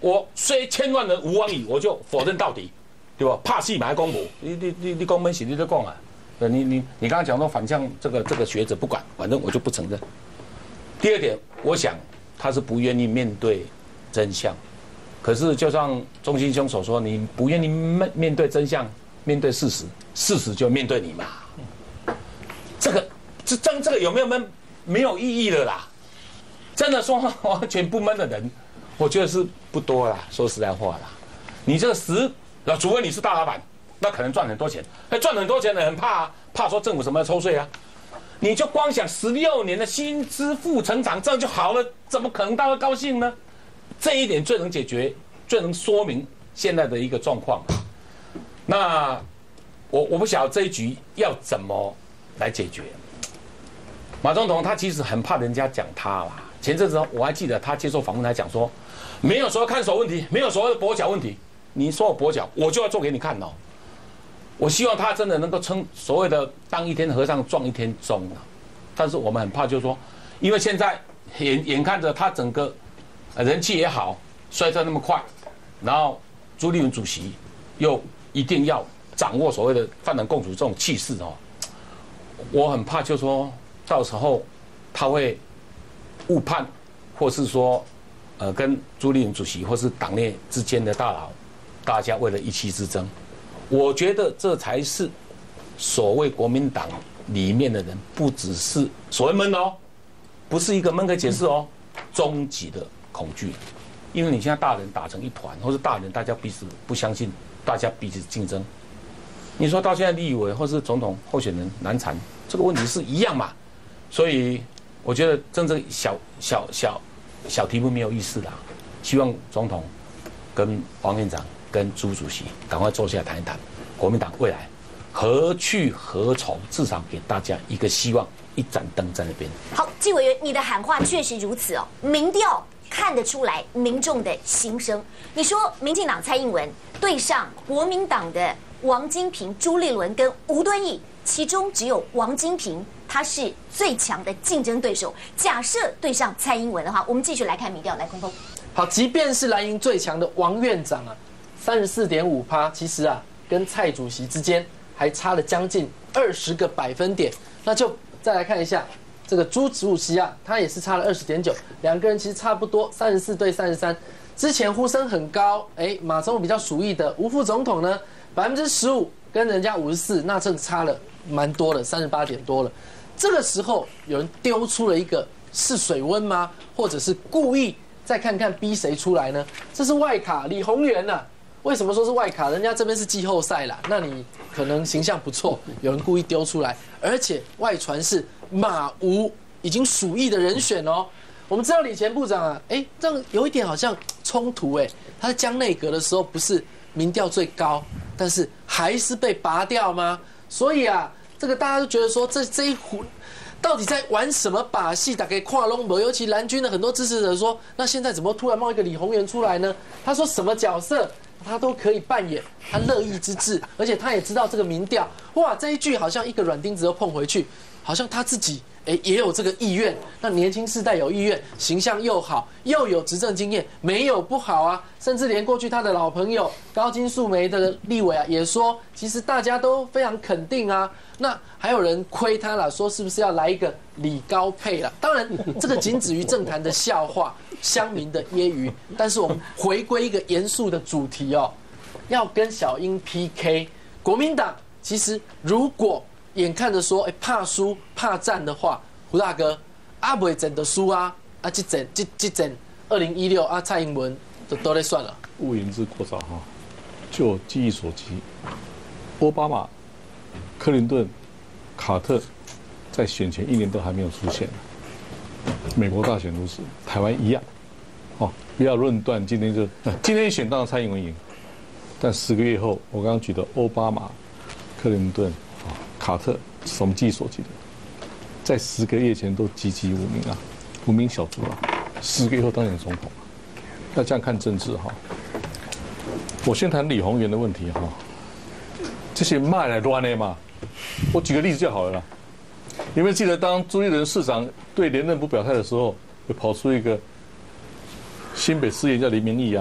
我虽千万人吾往矣，我就否认到底，对吧？怕戏买公母，你你你你公门喜你就讲啊，你你你刚刚讲说反向这个这个学者不管，反正我就不承认。第二点，我想他是不愿意面对真相，可是就像中心兄所说，你不愿意面面对真相，面对事实，事实就面对你嘛。这个这这这个有没有闷？没有意义了啦。真的说完全不闷的人，我觉得是不多啦。说实在话啦，你这个十，那除非你是大老板，那可能赚很多钱。哎，赚很多钱的很怕啊，怕说政府什么抽税啊。你就光想十六年的薪资负成长，这样就好了，怎么可能大家高兴呢？这一点最能解决，最能说明现在的一个状况。那我我不晓得这一局要怎么来解决。马总统他其实很怕人家讲他啦。前阵子我还记得他接受访问，他讲说，没有所谓看守问题，没有所谓的跛脚问题。你说我跛脚，我就要做给你看哦。我希望他真的能够称所谓的当一天和尚撞一天钟啊。但是我们很怕，就是说，因为现在眼眼看着他整个人气也好，衰退那么快，然后朱立伦主席又一定要掌握所谓的泛蓝共主这种气势哦。我很怕，就是说到时候他会误判，或是说，呃，跟朱立伦主席或是党内之间的大佬，大家为了一妻之争。我觉得这才是所谓国民党里面的人，不只是所谓闷哦，不是一个闷可以解释哦，终极的恐惧。因为你现在大人打成一团，或是大人大家彼此不相信，大家彼此竞争。你说到现在立委或是总统候选人难缠，这个问题是一样嘛？所以我觉得真正小小小小题目没有意思啦。希望总统跟王院长跟朱主席赶快坐下来谈一谈，国民党未来何去何从，至少给大家一个希望，一盏灯在那边。 好，纪委员，你的喊话确实如此哦，民调看得出来民众的心声。你说民进党蔡英文对上国民党的王金平、朱立伦跟吴敦义，其中只有王金平他是最强的竞争对手。假设对上蔡英文的话，我们继续来看民调，来空空。 好，即便是蓝营最强的王院长啊，三十四点五趴，其实啊，跟蔡主席之间还差了将近二十个百分点。那就再来看一下这个朱主席啊，他也是差了二十点九，两个人其实差不多，三十四对三十三。之前呼声很高，哎，马总统比较属意的吴副总统呢，百分之十五跟人家五十四，那这个差了蛮多的，三十八点多了。这个时候有人丢出了一个试水温吗？或者是故意再看看逼谁出来呢？这是外卡李鸿源啊。为什么说是外卡？人家这边是季后赛啦，那你可能形象不错，有人故意丢出来，而且外传是马吴已经属意的人选哦。我们知道李前部长啊，哎，这样有一点好像冲突哎，他在江内阁的时候不是民调最高，但是还是被拔掉吗？所以啊，这个大家都觉得说这这一壶到底在玩什么把戏？打给跨龙博，尤其蓝军的很多支持者说，那现在怎么突然冒一个李鸿源出来呢？他说什么角色他都可以扮演，他乐意之至，而且他也知道这个民调，哇，这一句好像一个软钉子又碰回去，好像他自己哎也有这个意愿。那年轻世代有意愿，形象又好，又有执政经验，没有不好啊。甚至连过去他的老朋友高金素梅的立委啊，也说其实大家都非常肯定啊。那还有人亏他了，说是不是要来一个李高配了？当然，这个仅止于政坛的笑话，乡民的揶揄。但是我们回归一个严肃的主题哦，要跟小英 P K。国民党其实如果眼看着说，哎，怕输怕战的话，胡大哥啊，不会真的输啊，啊，这阵这这阵二零一六啊，蔡英文都都在算了。 勿言之过早哈，就我记忆所及，奥巴马、克林顿、卡特在选前一年都还没有出现，美国大选如此，台湾一样。哦，不要论断，今天就今天选当然蔡英文赢，但十个月后，我刚刚举的奥巴马、克林顿、啊卡特，是我们记忆所及的，在十个月前都籍籍无名啊，无名小卒啊，十个月后当选总统啊，要这样看政治哈。我先谈李鸿源的问题哈，这些骂来乱的嘛，我举个例子就好了啦。有没有记得当朱立伦市长对连任不表态的时候，会跑出一个新北市议叫林明义啊，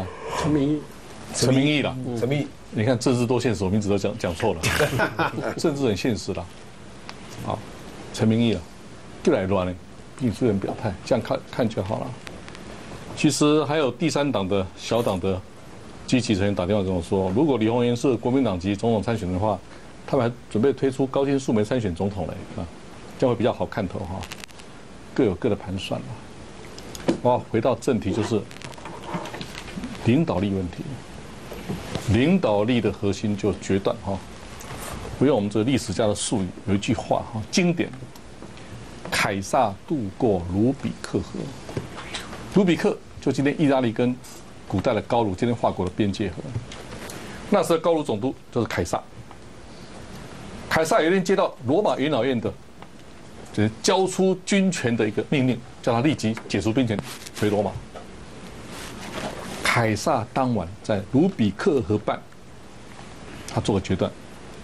陈明义， 陈明义啦， 陈明义， 你看政治多现实，我名字都讲讲错了，政治很现实啦。好，陈明义了，就来乱呢，必须人表态，这样看看就好了。其实还有第三党的小党的基期成员打电话跟我说，如果李鸿源是国民党籍总统参选的话，他们还准备推出高金素梅参选总统嘞啊，这样会比较好看头哈。各有各的盘算了。哦，回到正题，就是领导力问题。领导力的核心就决断哈。不用我们这个历史家的术语，有一句话哈，经典：凯撒渡过卢比克河。卢比克就今天意大利跟古代的高卢，今天法国的边界河。那时候高卢总督就是凯撒。凯撒有一天接到罗马元老院的，就是交出军权的一个命令，叫他立即解除兵权，回罗马。凯撒当晚在卢比克河畔，他做个决断。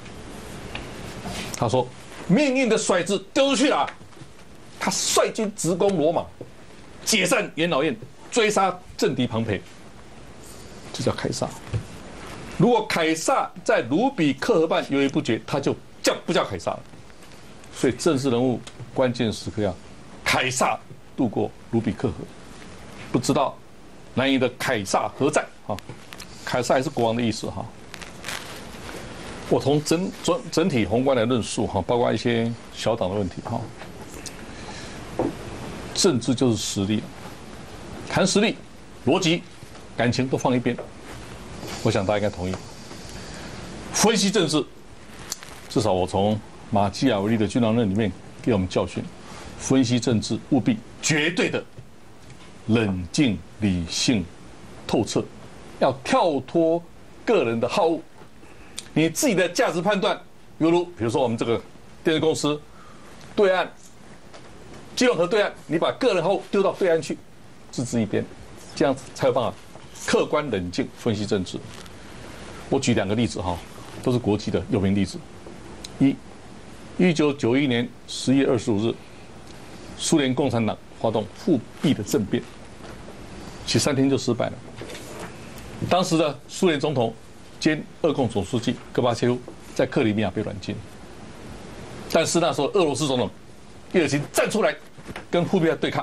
他说：“命运的骰子丢出去了。”他率军直攻罗马，解散元老院，追杀政敌庞培。这叫凯撒。如果凯撒在卢比克河畔犹豫不决，他就叫不叫凯撒了。所以政治人物关键时刻要凯撒渡过卢比克河。不知道南夷的凯撒何在啊？凯撒也是国王的意思哈。我从整整整体宏观来论述哈，包括一些小党的问题哈。政治就是实力，谈实力、逻辑、感情都放一边，我想大家应该同意。分析政治，至少我从马基雅维利的《军狼论》里面给我们教训：分析政治务必绝对的冷静、理性、透彻，要跳脱个人的好恶。你自己的价值判断，犹如比如说我们这个电视公司对岸基隆河对岸，你把个人好恶丢到对岸去，置之一边，这样子才有办法客观冷静分析政治。我举两个例子哈，都是国际的有名例子。一，一九九一年十月二十五日，苏联共产党发动复辟的政变，其三天就失败了。当时的苏联总统兼俄共总书记戈巴切夫在克里米亚被软禁，但是那时候俄罗斯总统叶尔钦站出来跟复辟派对抗。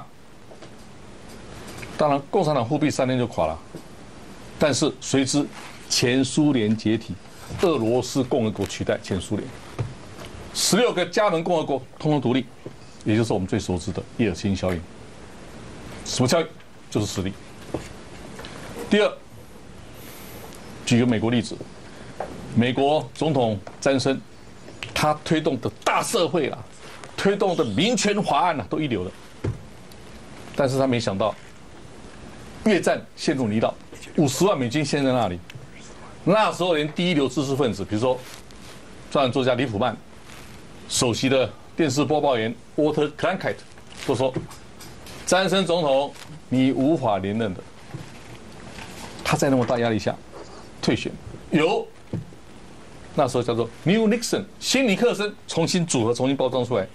当然，共产党复辟三天就垮了，但是随之前苏联解体，俄罗斯共和国取代前苏联，十六个加盟共和国通通独立，也就是我们最熟知的叶尔钦效应。什么效应？就是实力。第二，举个美国例子，美国总统詹森，他推动的大社会啊，推动的民权法案啊，都一流的，但是他没想到，越战陷入泥淖，五十万美金陷在那里。那时候连第一流知识分子，比如说专栏作家李普曼，首席的电视播报员沃特·克兰凯特都说，詹森总统你无法连任的。他在那么大压力下退选，由那时候叫做 New Nixon 新尼克森重新组合、重新包装出来。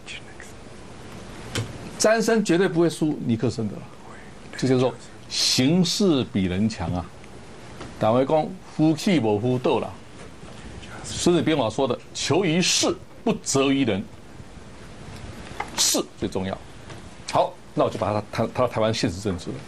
詹森绝对不会输尼克森的了，这叫做形势比人强啊。党卫公夫气我夫斗了。孙子兵法说的“求于事，不责于人”，事最重要。好，那我就把它谈谈到台湾现实政治了。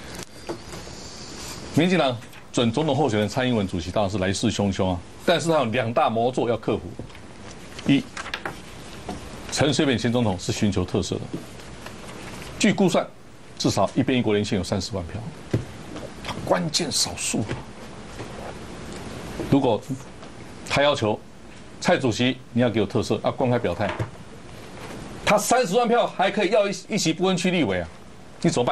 民进党准总统候选人蔡英文主席当然是来势汹汹啊，但是他有两大魔咒要克服。一，陈水扁前总统是寻求特色的，据估算，至少一边一国连线有三十万票，他关键少数。如果他要求蔡主席你要给我特色，要公开表态，他三十万票还可以要一一席不分区立委啊，你怎么办？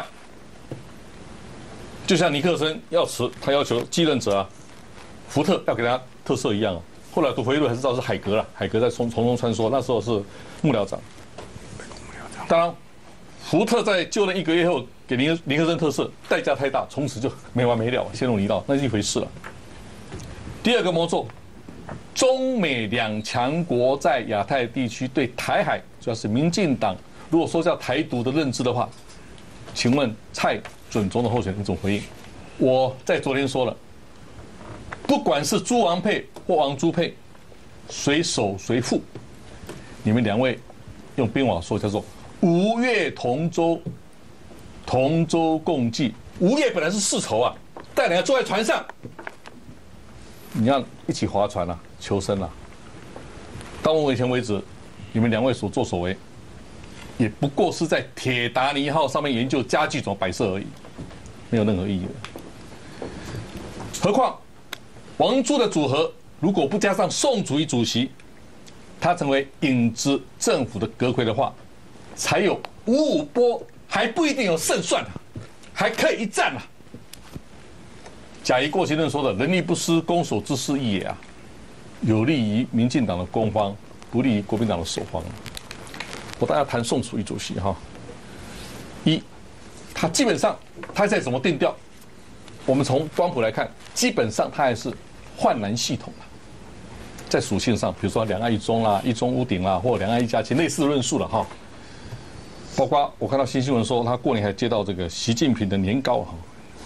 就像尼克森要辞，他要求继任者啊，福特要给他特色一样啊。后来读回忆录还是知道是海格了，海格在从从中穿梭，那时候是幕僚长。当然，福特在就任一个月后给尼尼克森特色，代价太大，从此就没完没了，陷入泥淖，那是一回事了。第二个魔咒，中美两强国在亚太地区对台海，主要是民进党，如果说叫台独的认知的话，请问蔡准总统候选人怎么回应？ 我在昨天说了，不管是朱王配或王朱配，谁守谁负，你们两位用兵法说叫做吴越同舟，同舟共济。吴越本来是世仇啊，但两个坐在船上，你要一起划船啊，求生啊。到目前为止，你们两位所作所为，也不过是在铁达尼号上面研究家具怎么摆设而已，没有任何意义了。何况王朱的组合，如果不加上宋主席主席，他成为影子政府的阁揆的话，才有五五波，还不一定有胜算啊，还可以一战啊。贾谊过去论说的“人力不施，攻守之势异也”啊，有利于民进党的攻方，不利于国民党的守方。我大家谈宋楚瑜主席哈，一，他基本上他再怎么定调，我们从光谱来看，基本上他还是焕然系统的，在属性上，比如说两岸一中啦、一中屋顶啦，或两岸一家亲类似的论述了哈。包括我看到新新闻说，他过年还接到这个习近平的年糕哈。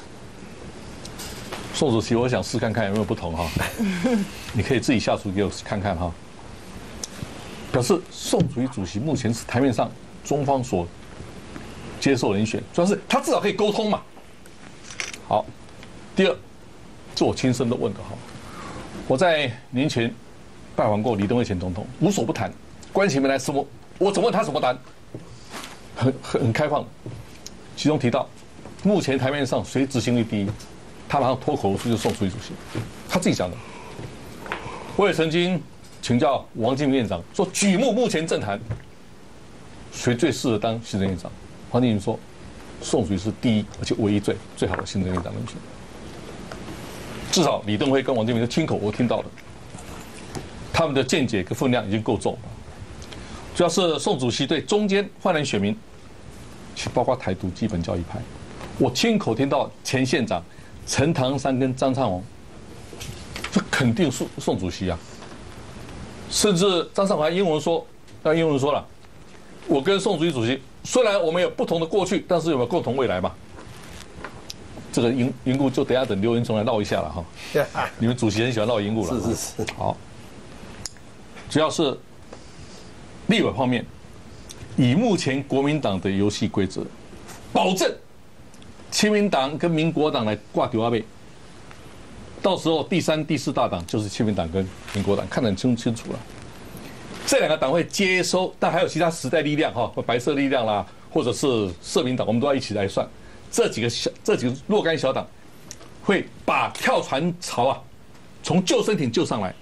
宋主席，我想试看看有没有不同哈，你可以自己下厨给我看看哈。表示宋主席主席目前是台面上中方所接受人选，主要是他至少可以沟通嘛。好，第二，这我亲身的问的哈，我在年前拜访过李登辉前总统，无所不谈，关起门来什么，我怎么问他什么答案，很很很开放。其中提到，目前台面上谁执行力第一，他马上脱口而出就是宋楚瑜主席，他自己讲的。我也曾经请教王金明院长说，举目目前政坛，谁最适合当行政院长？王金明说，宋楚瑜是第一而且唯一最最好的行政院长人选。至少李登辉跟王金明的亲口我听到的，他们的见解跟分量已经够重了。主要是宋主席对中间换人选民，其包括台独基本教义派，我亲口听到前县长陈唐山跟张灿宏，这肯定宋宋主席啊。甚至张尚华英文说，那英文说了，我跟宋主席主席虽然我们有不同的过去，但是有没有共同未来嘛？这个因因故就等一下等刘文聪来唠一下了哈。你们主席很喜欢唠因故了。是是是。好，主要是立委方面，以目前国民党的游戏规则，保证亲民党跟民国党来挂丢阿贝。到时候第三、第四大党就是亲民党跟民国党，看得很清清楚了。这两个党会接收，但还有其他时代力量哈，白色力量啦，或者是社民党，我们都要一起来算。这几个小、这几个若干小党，会把跳船潮啊，从救生艇救上来。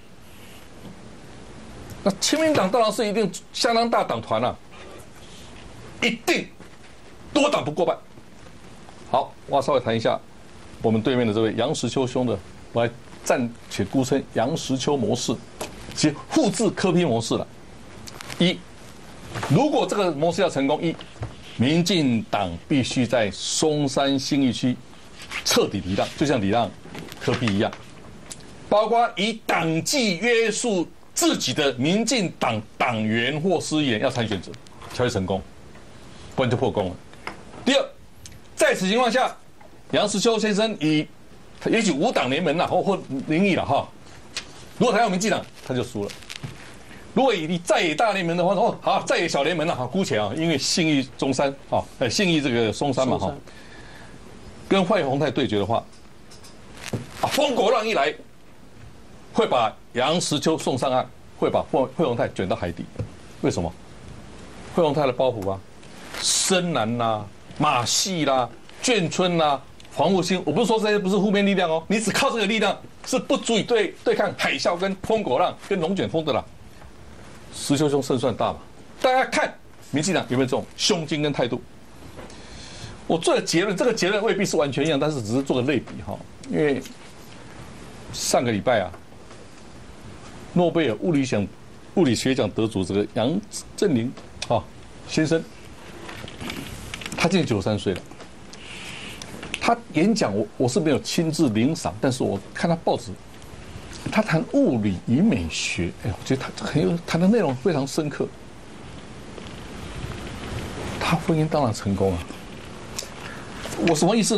那亲民党当然是一定相当大党团了、啊，一定多党不过半。好，我要稍微谈一下我们对面的这位杨实秋兄的。我来暂且姑称杨实秋模式，其复制柯 P 模式了。一，如果这个模式要成功，一，民进党必须在松山信义区彻底离让，就像离让柯 P 一样，包括以党纪约束自己的民进党党员或司员要参选者才会成功，不然就破功了。第二，在此情况下，杨实秋先生以也许五党联盟啦，或或民意了哈。如果他要民进党，他就输了。如果以在野大联盟的话，哦，好，在野小联盟了，好，姑且啊，因为信义中山啊，呃，信义这个松山嘛哈，跟坏鸿泰对决的话，啊，风国浪一来，会把杨实秋送上岸，会把坏坏鸿泰卷到海底。为什么？坏鸿泰的包袱啊，深蓝啦、马戏啦、眷村啦。黄复兴，我不是说这些不是负面力量哦，你只靠这个力量是不足以对对抗海啸、跟风果浪、跟龙卷风的啦。石秋兄胜算大嘛？大家看民进党有没有这种胸襟跟态度？我做的结论，这个结论未必是完全一样，但是只是做个类比哈。因为上个礼拜啊，诺贝尔物理奖物理学奖得主这个杨振宁啊先生，他今年九十三岁了。他演讲我我是没有亲自领赏，但是我看他报纸，他谈物理与美学，哎，我觉得他很有谈的内容非常深刻。他婚姻当然成功了，我什么意思呢？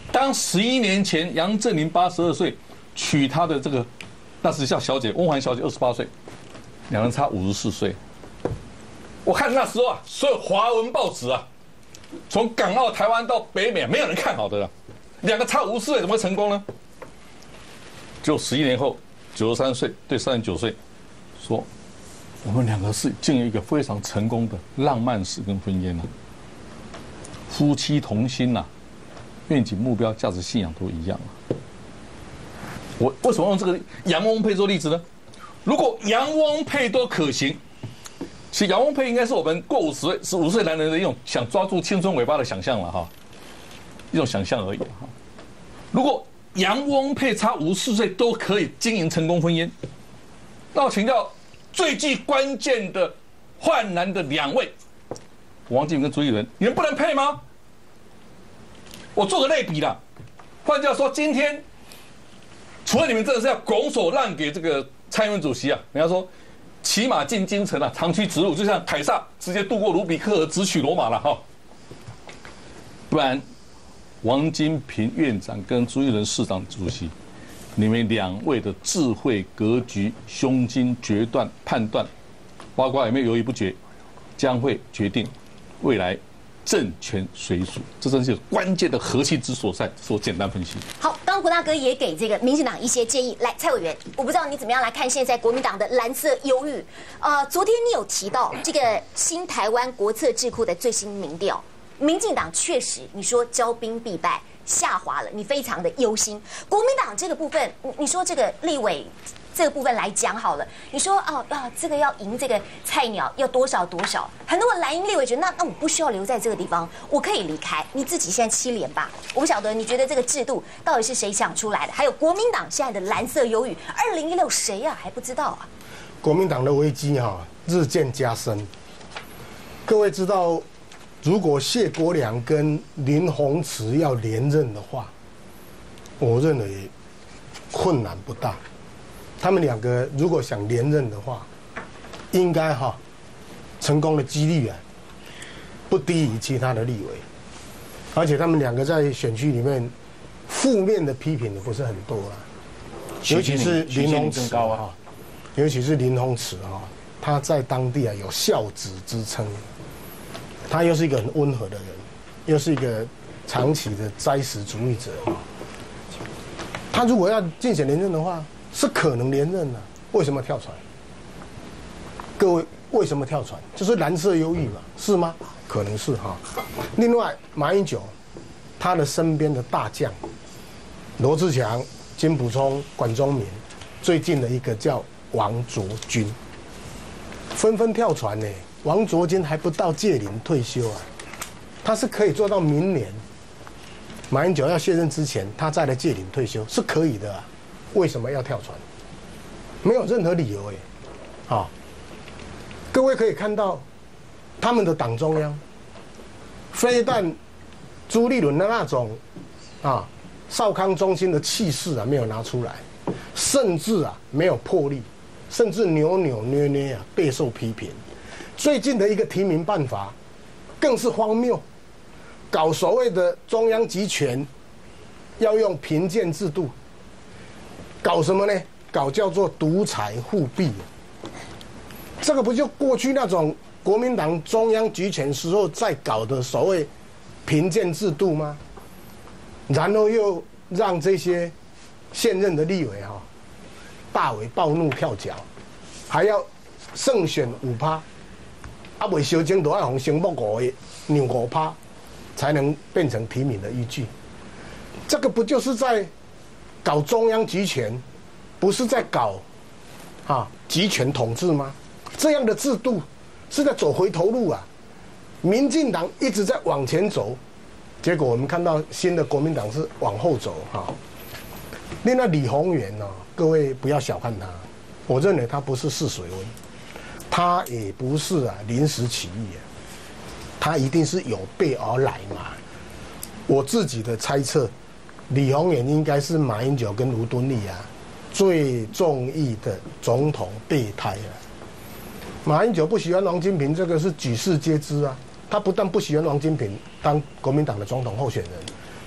当十一年前杨振宁八十二岁娶他的这个那时叫小姐翁环小姐二十八岁，两人差五十四岁。我看那时候啊，所有华文报纸啊，从港澳、台湾到北美，没有人看好的了。两个差五十四岁怎么会成功呢？就十一年后，九十三岁对三十九岁说，我们两个是进入一个非常成功的浪漫史跟婚姻啊，夫妻同心呐、啊，愿景、目标、价值、信仰都一样啊。我为什么用这个杨翁配做例子呢？如果杨翁配都可行，其实杨翁配应该是我们过五十岁、十五岁男人的一种想抓住青春尾巴的想象了哈，一种想象而已哈。如果杨翁配差五十四岁都可以经营成功婚姻，那我请教最具关键的患难的两位，王金平跟朱立伦，你们不能配吗？我做个类比啦，换句话说，今天除了你们真的是要拱手让给这个蔡英文主席啊，人家说骑马进京城啊，长驱直入，就像凯撒直接渡过卢比克河直取罗马了哈。不然，王金平院长跟朱立伦市长主席，你们两位的智慧、格局、胸襟、决断、判断，包括有没有犹豫不决，将会决定未来政权谁属。这真是关键的核心之所在。做简单分析。 好，刚刚胡大哥也给这个民进党一些建议。来，蔡委员，我不知道你怎么样来看现在国民党的蓝色忧郁。呃，昨天你有提到这个新台湾国策智库的最新民调，民进党确实你说骄兵必败。下滑了，你非常的忧心。国民党这个部分，你你说这个立委这个部分来讲好了，你说哦啊，这个要赢这个菜鸟要多少多少，很多蓝营立委觉得那那我不需要留在这个地方，我可以离开。你自己现在七连吧，我不晓得你觉得这个制度到底是谁想出来的？还有国民党现在的蓝色忧郁，二零一六谁呀、啊、还不知道啊？ 国民党的危机哈、啊、日渐加深，各位知道。如果谢国良跟林鸿池要连任的话，我认为困难不大。他们两个如果想连任的话，应该哈成功的几率啊不低于其他的立委，而且他们两个在选区里面负面的批评的不是很多啦，尤其是林鸿池啊，尤其是林鸿池啊，他在当地啊有孝子之称。他又是一个很温和的人，又是一个长期的斋食主义者。他如果要竞选连任的话，是可能连任的、啊。为什么跳船？各位，为什么跳船？就是蓝色忧郁嘛，是吗？可能是哈。另外，马英九他的身边的大将罗智强、金溥聪、管中闵，最近的一个叫王卓君，纷纷跳船呢、欸。王卓君还不到届龄退休啊，他是可以做到明年马英九要卸任之前，他再来届龄退休是可以的啊。为什么要跳船？没有任何理由哎。好，各位可以看到他们的党中央，非但朱立伦的那种啊少康中心的气势啊没有拿出来，甚至啊没有魄力，甚至扭扭捏捏啊备受批评。最近的一个提名办法更是荒谬，搞所谓的中央集权，要用评鉴制度，搞什么呢？搞叫做独裁互弊。这个不就过去那种国民党中央集权时候在搞的所谓评鉴制度吗？然后又让这些现任的立委哈、哦、大为暴怒跳脚，还要胜选五趴。啊，未修正都要红升木五的扭五趴，才能变成提名的依据。这个不就是在搞中央集权，不是在搞啊集权统治吗？这样的制度是在走回头路啊！民进党一直在往前走，结果我们看到新的国民党是往后走哈。另外李鸿源呢，各位不要小看他，我认为他不是试水温。他也不是啊临时起意啊，他一定是有备而来嘛。我自己的猜测，李鸿源应该是马英九跟吴敦义啊最中意的总统备胎啊。马英九不喜欢王金平，这个是举世皆知啊。他不但不喜欢王金平当国民党的总统候选人，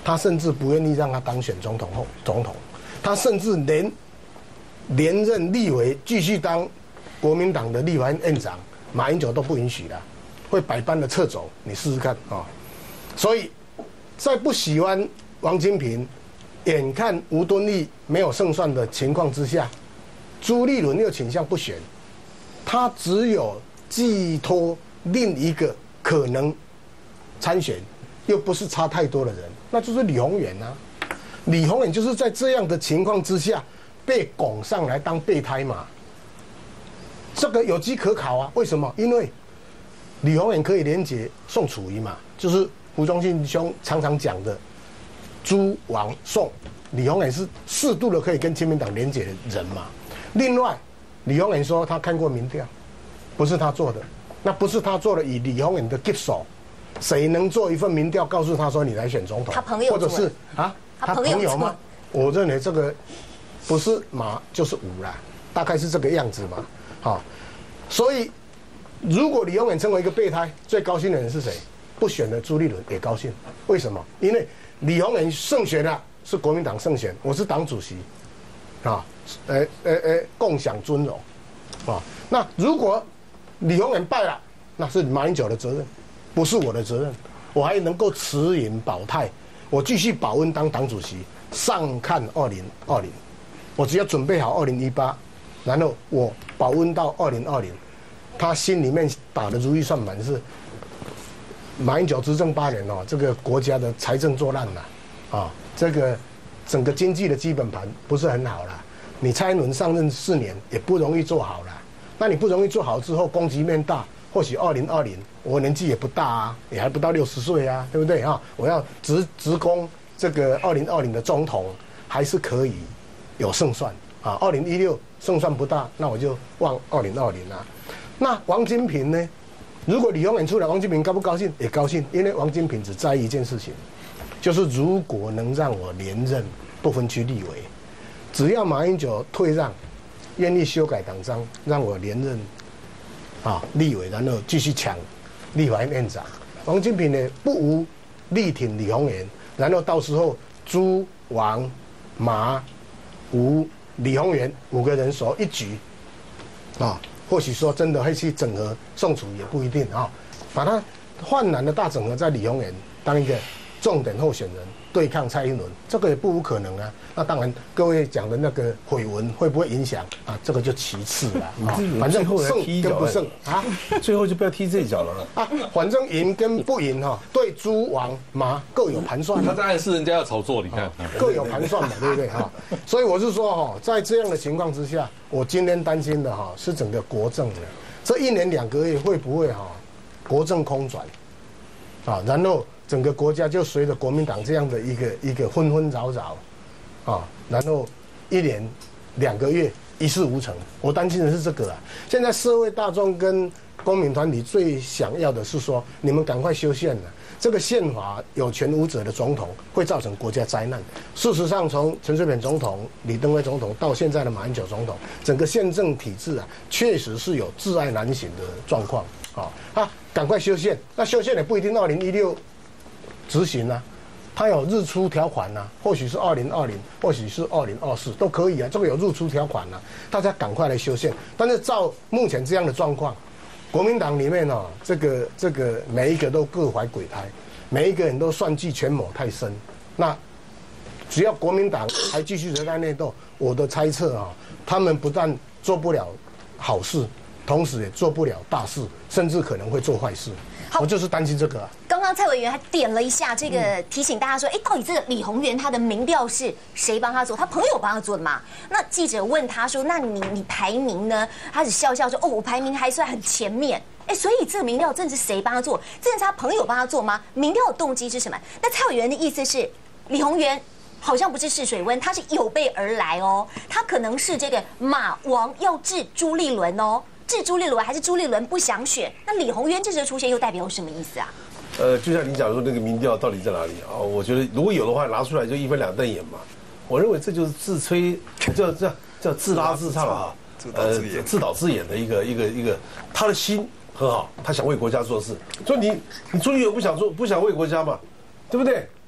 他甚至不愿意让他当选总统后总统，他甚至连连任立委继续当国民党的立法院院长，马英九都不允许的，会百般的撤走。你试试看啊、哦！所以在不喜欢王金平，眼看吴敦义没有胜算的情况之下，朱立伦又倾向不选，他只有寄托另一个可能参选，又不是差太多的人，那就是李鸿源啊。李鸿源就是在这样的情况之下被拱上来当备胎嘛，这个有机可考啊。为什么？因为李鸿源可以连结宋楚瑜嘛，就是胡忠信兄常常讲的朱王宋。李鸿源是适度的可以跟亲民党连结的人嘛。另外，李鸿源说他看过民调，不是他做的，那不是他做的，以李鸿源的 gift 手，谁能做一份民调告诉他说你来选总统？ 他朋友或者是啊， 他朋友吗？我认为这个不是马就是五啦，大概是这个样子嘛。好，所以如果李鸿源成为一个备胎，最高兴的人是谁？不选的朱立伦也高兴。为什么？因为李鸿源胜选了，是国民党胜选，我是党主席，啊，呃呃呃，共享尊荣，啊，那如果李鸿源败了，那是马英九的责任，不是我的责任。我还能够持盈保泰，我继续保温当党主席，上看二零二零，我只要准备好二零一八，然后我保温到二零二零。他心里面打的如意算盘是，马英九执政八年哦，这个国家的财政做烂了，啊，这个整个经济的基本盘不是很好了。你蔡英文上任四年也不容易做好了，那你不容易做好之后，攻击面大，或许二零二零我年纪也不大啊，也还不到六十岁啊，对不对啊？我要直直攻这个二零二零的总统，还是可以有胜算啊。二零一六胜算不大，那我就望二零二零啊。那王金平呢？如果李鸿源出来，王金平高不高兴？也高兴，因为王金平只在意一件事情，就是如果能让我连任不分区立委，只要马英九退让，愿意修改党章，让我连任啊立委，然后继续抢立法院院长。王金平呢不无力挺李鸿源，然后到时候朱、王、马、吴、李鸿源五个人手一举啊。或许说真的会去整合宋楚瑜也不一定啊，把他焕然的大整合在李鸿源当一个重点候选人对抗蔡英文，这个也不无可能啊。那当然，各位讲的那个绯闻会不会影响啊？这个就其次了啊。反正胜跟不胜啊， 最后就不要踢这一脚了啊。反正赢跟不赢哈，对朱王麻各有盘算。 他在暗示人家要炒作，你看， 各有盘算嘛，对不对哈？所以我是说哈，在这样的情况之下，我今天担心的哈是整个国政的这一年两个月会不会哈国政空转啊，然后。整个国家就随着国民党这样的一个一个纷纷扰扰，啊，然后一年两个月一事无成。我担心的是这个啊。现在社会大众跟公民团体最想要的是说，你们赶快修宪了。这个宪法有权无责的总统会造成国家灾难。事实上，从陈水扁总统、李登辉总统到现在的马英九总统，整个宪政体制啊，确实是有窒碍难行的状况。啊，啊，赶快修宪。那修宪也不一定二零一六。执行啊，它有日出条款啊，或许是二零二零，或许是二零二四都可以啊。这个有日出条款啊，大家赶快来修宪。但是照目前这样的状况，国民党里面哦，这个这个每一个都各怀鬼胎，每一个人都算计权谋太深。那只要国民党还继续人在内斗，我的猜测啊，他们不但做不了好事，同时也做不了大事，甚至可能会做坏事。我就是担心这个、啊。 刚刚蔡委员还点了一下这个，提醒大家说，哎，到底这个李鸿源他的民调是谁帮他做？他朋友帮他做的嘛？那记者问他说，那你你排名呢？他只笑笑说，哦，我排名还算很前面。哎，所以这个民调真的是谁帮他做？真的是他朋友帮他做吗？民调的动机是什么？那蔡委员的意思是，李鸿源好像不是试水温，他是有备而来哦，他可能是这个马王要治朱立伦哦。治朱立伦还是朱立伦不想选？那李鸿源这时候出现又代表什么意思啊？ 呃，就像你讲说那个民调到底在哪里啊？我觉得如果有的话，拿出来就一分两瞪眼嘛。我认为这就是自吹，叫叫叫自拉自唱啊，呃，自导自演的一个一个一个，他的心很好，他想为国家做事。所以你你朱立伦不想做，不想为国家嘛，对不对？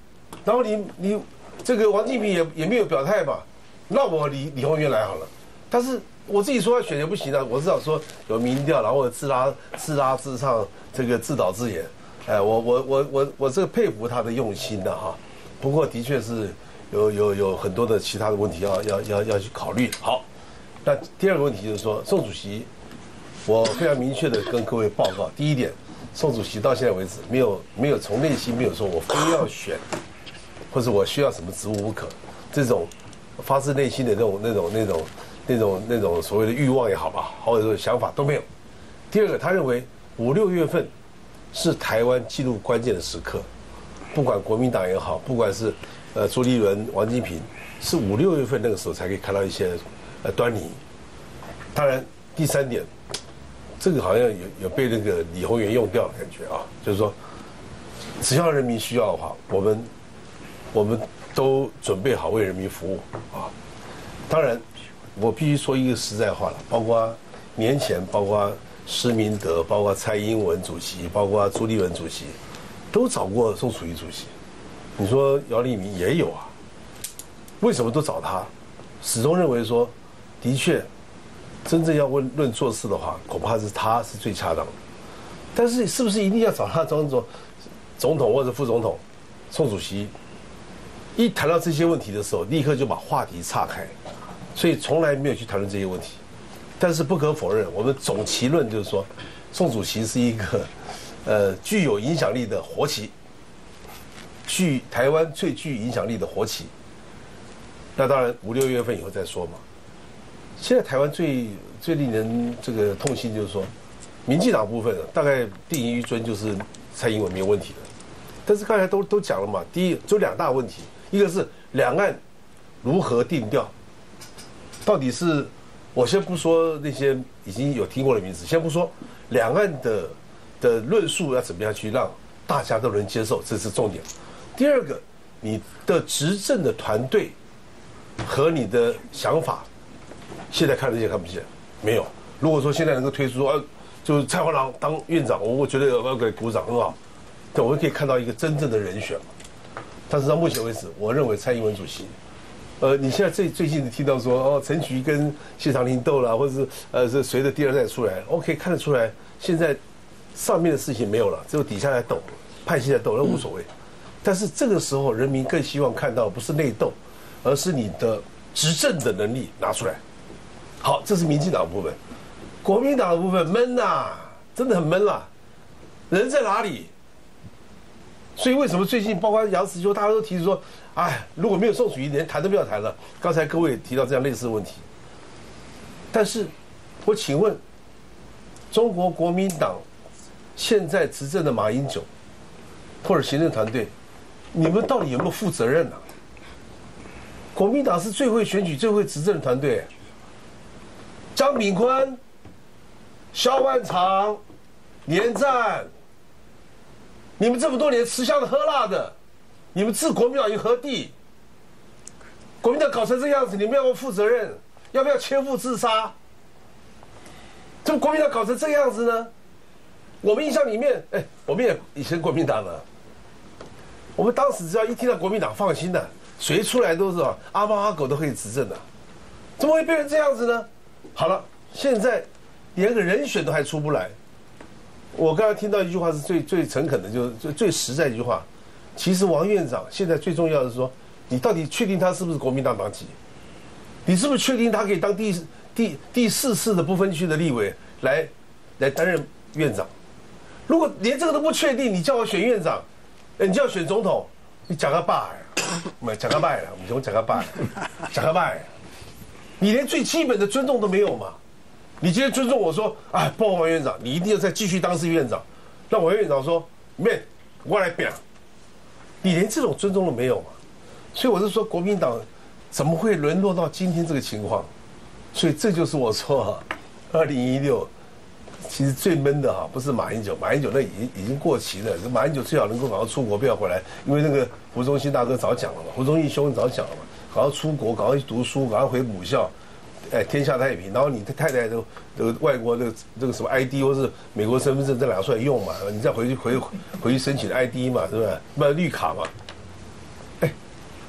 然后你你这个王金平也也没有表态嘛，那我李李鸿源来好了。但是我自己说要选也不行啊，我至少说有民调，然后自拉自拉自唱，这个自导自演。哎，我我我我我这个佩服他的用心的哈。不过的确是有有有很多的其他的问题要要要要去考虑。好，那第二个问题就是说，宋主席，我非常明确的跟各位报告，第一点，宋主席到现在为止没有没有从内心没有说我非要选，或者我需要什么职务不可，这种发自内心的那种那种那种那种那种所谓的欲望也好吧，或者说想法都没有。第二个，他认为五六月份是台湾进入关键的时刻，不管国民党也好，不管是呃朱立伦、王金平，是五六月份那个时候才可以看到一些呃端倪。当然，第三点，这个好像有有被那个李鸿源用掉的感觉啊，就是说，只要人民需要的话，我们我们都准备好为人民服务啊。当然，我必须说一个实在话了，包括年前，包括施明德，包括蔡英文主席，包括朱立伦主席，都找过宋楚瑜主席。你说姚立明也有啊，为什么都找他？始终认为说，的确，真正要问论做事的话，恐怕是他是最恰当的。但是是不是一定要找他当做总统或者副总统？宋主席一谈到这些问题的时候，立刻就把话题岔开，所以从来没有去谈论这些问题。但是不可否认，我们总其论就是说，宋主席是一个呃具有影响力的活棋，具台湾最具影响力的活棋。那当然五六月份以后再说嘛。现在台湾最最令人这个痛心就是说，民进党部分大概定于一尊就是蔡英文没有问题的，但是刚才都都讲了嘛，第一就两大问题，一个是两岸如何定调，到底是我先不说那些已经有听过的名字，先不说两岸的的论述要怎么样去让大家都能接受，这是重点。第二个，你的执政的团队和你的想法，现在看得见看不见？没有。如果说现在能够推出说，呃，就是蔡华郎当院长，我我觉得要给鼓掌，很好。对，我们可以看到一个真正的人选嘛。但是到目前为止，我认为蔡英文主席。呃，你现在最最近听到说哦，陈菊跟谢长廷斗了，或者是呃是谁的第二代出来 ，OK 看得出来，现在上面的事情没有了，只有底下在斗，派系在斗，那无所谓。但是这个时候，人民更希望看到不是内斗，而是你的执政的能力拿出来。好，这是民进党的部分，国民党的部分闷呐、啊，真的很闷啦，人在哪里？所以为什么最近包括杨石秋，大家都提出说，哎，如果没有宋楚瑜，连谈都不要谈了。刚才各位也提到这样类似的问题。但是，我请问，中国国民党现在执政的马英九或者行政团队，你们到底有没有负责任呢、啊？国民党是最会选举、最会执政的团队，张炳坤、萧万长、连战。你们这么多年吃香的喝辣的，你们置国民党于何地？国民党搞成这样子，你们要不要负责任？要不要切腹自杀？怎么国民党搞成这样子呢？我们印象里面，哎，我们也以前国民党了，我们当时只要一听到国民党，放心的，谁出来都是啊，阿猫阿狗都可以执政的，怎么会变成这样子呢？好了，现在连个人选都还出不来。我刚才听到一句话是最最诚恳的，就是最最实在的一句话。其实王院长现在最重要的是说，你到底确定他是不是国民党党籍？你是不是确定他可以当第第第四次的不分区的立委来来担任院长？如果连这个都不确定，你叫我选院长，你叫我选总统，你讲个爸呀，没讲个爸呀，我们讲个爸，讲个爸呀，你连最基本的尊重都没有嘛？你今天尊重我说，哎，报王院长，你一定要再继续当次院长。让王院长说，妹，我来变。你连这种尊重都没有嘛？所以我是说，国民党怎么会沦落到今天这个情况？所以这就是我说，二零一六其实最闷的哈，不是马英九，马英九那已经已经过期了。马英九最好能够赶快出国，不要回来，因为那个胡忠信大哥早讲了嘛，胡忠义兄早讲了嘛，赶快出国，赶快去读书，赶快回母校。哎，天下太平。然后你的太太都都外国的这个什么 I D 或是美国身份证再拿出来用嘛，你再回去回回去申请 I D 嘛，是不是？不绿卡嘛。哎，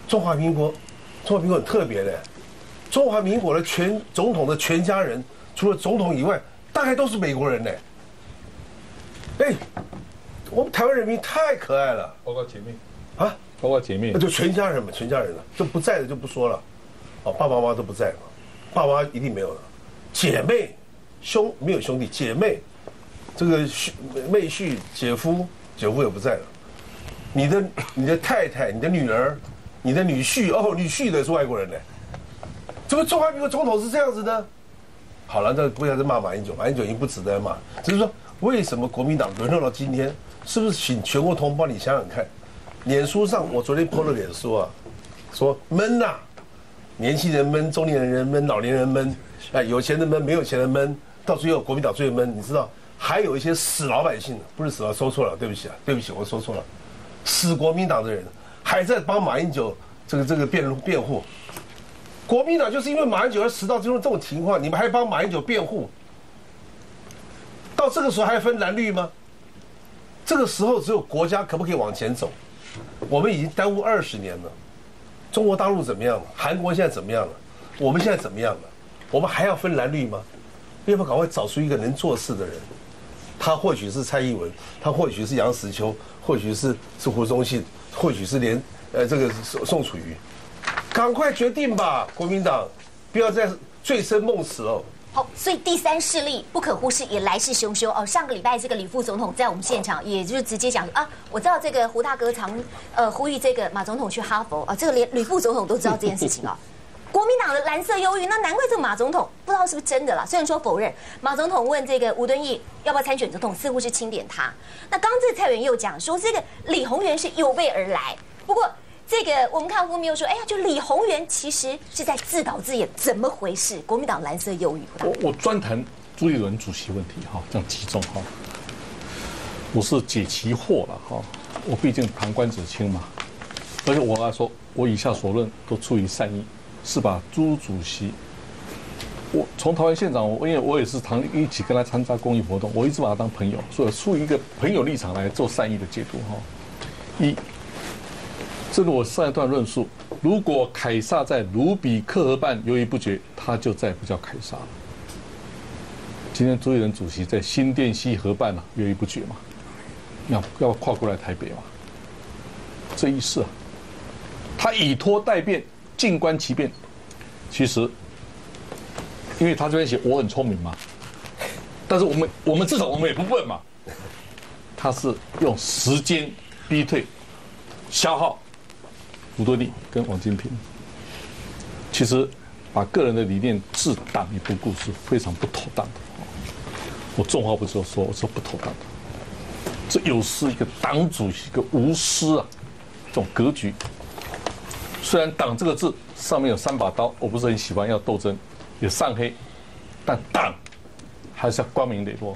中华民国，中华民国很特别的，中华民国的全总统的全家人，除了总统以外，大概都是美国人呢。哎，我们台湾人民太可爱了， 包括姐妹啊， 包括姐妹， 那就全家人嘛，全家人了，就不在的就不说了，哦，爸爸妈妈都不在嘛，爸妈一定没有了，姐妹、兄没有兄弟，姐妹，这个婿、妹婿、姐夫、姐夫也不在了，你的你的太太、你的女儿、你的女婿，哦，女婿的是外国人呢，怎么中华民国总统是这样子呢？好了，这不要再骂马英九，马英九已经不值得骂，只是说为什么国民党沦落到今天，是不是请全国同胞你想想看，脸书上我昨天 po 了脸书啊，说闷呐、啊，年轻人闷，中年人闷，老年人闷，哎，有钱人闷，没有钱人闷，到最后国民党最闷，你知道，还有一些死老百姓，不是死了，说错了，对不起啊，对不起，我说错了，死国民党的人还在帮马英九这个这个辩辩护。国民党就是因为马英九而死到这种这种情况，你们还帮马英九辩护，到这个时候还分蓝绿吗？这个时候只有国家可不可以往前走？我们已经耽误二十年了。中国大陆怎么样了？韩国现在怎么样了？我们现在怎么样了？我们还要分蓝绿吗？要不要赶快找出一个能做事的人？他或许是蔡英文，他或许是杨实秋，或许是是胡宗信，或许是连呃这个宋宋楚瑜。赶快决定吧，国民党，不要再醉生梦死哦。 好，所以第三势力不可忽视，也来势汹汹哦。上个礼拜，这个李副总统在我们现场，也就是直接讲啊，我知道这个胡大哥常呃呼吁这个马总统去哈佛啊，这个连吕副总统都知道这件事情啊。国民党的蓝色忧郁，那难怪这个马总统不知道是不是真的啦。虽然说否认，马总统问这个吴敦义要不要参选总统，似乎是钦点他。那刚这蔡委员又讲说，这个李鸿源是有备而来，不过。这个我们看后面又说，哎呀，就李鸿源其实是在自导自演，怎么回事？国民党蓝色忧郁。 我我专谈朱立伦主席问题哈，这样集中哈。我是解其惑了哈，我毕竟旁观者清嘛，而且我来说，我以下所论都出于善意，是把朱主席，我从桃园县长，我因为我也是常一起跟他参加公益活动，我一直把他当朋友，所以出于一个朋友立场来做善意的解读哈。一。正如我上一段论述，如果凯撒在卢比克河畔犹豫不决，他就再不叫凯撒了。今天朱立伦主席在新店溪河畔啊犹豫不决嘛，要要跨过来台北嘛，这意思啊，他以拖待变，静观其变。其实，因为他这边写我很聪明嘛，但是我们我们至少我们也不笨嘛，他是用时间逼退、消耗。吴敦义跟王金平，其实把个人的理念置党于不顾是非常不妥当的。我重话不就说，我说不妥当的，这有失一个党主席一个无私啊这种格局。虽然党这个字上面有三把刀，我不是很喜欢要斗争，也上黑，但党还是要光明磊落。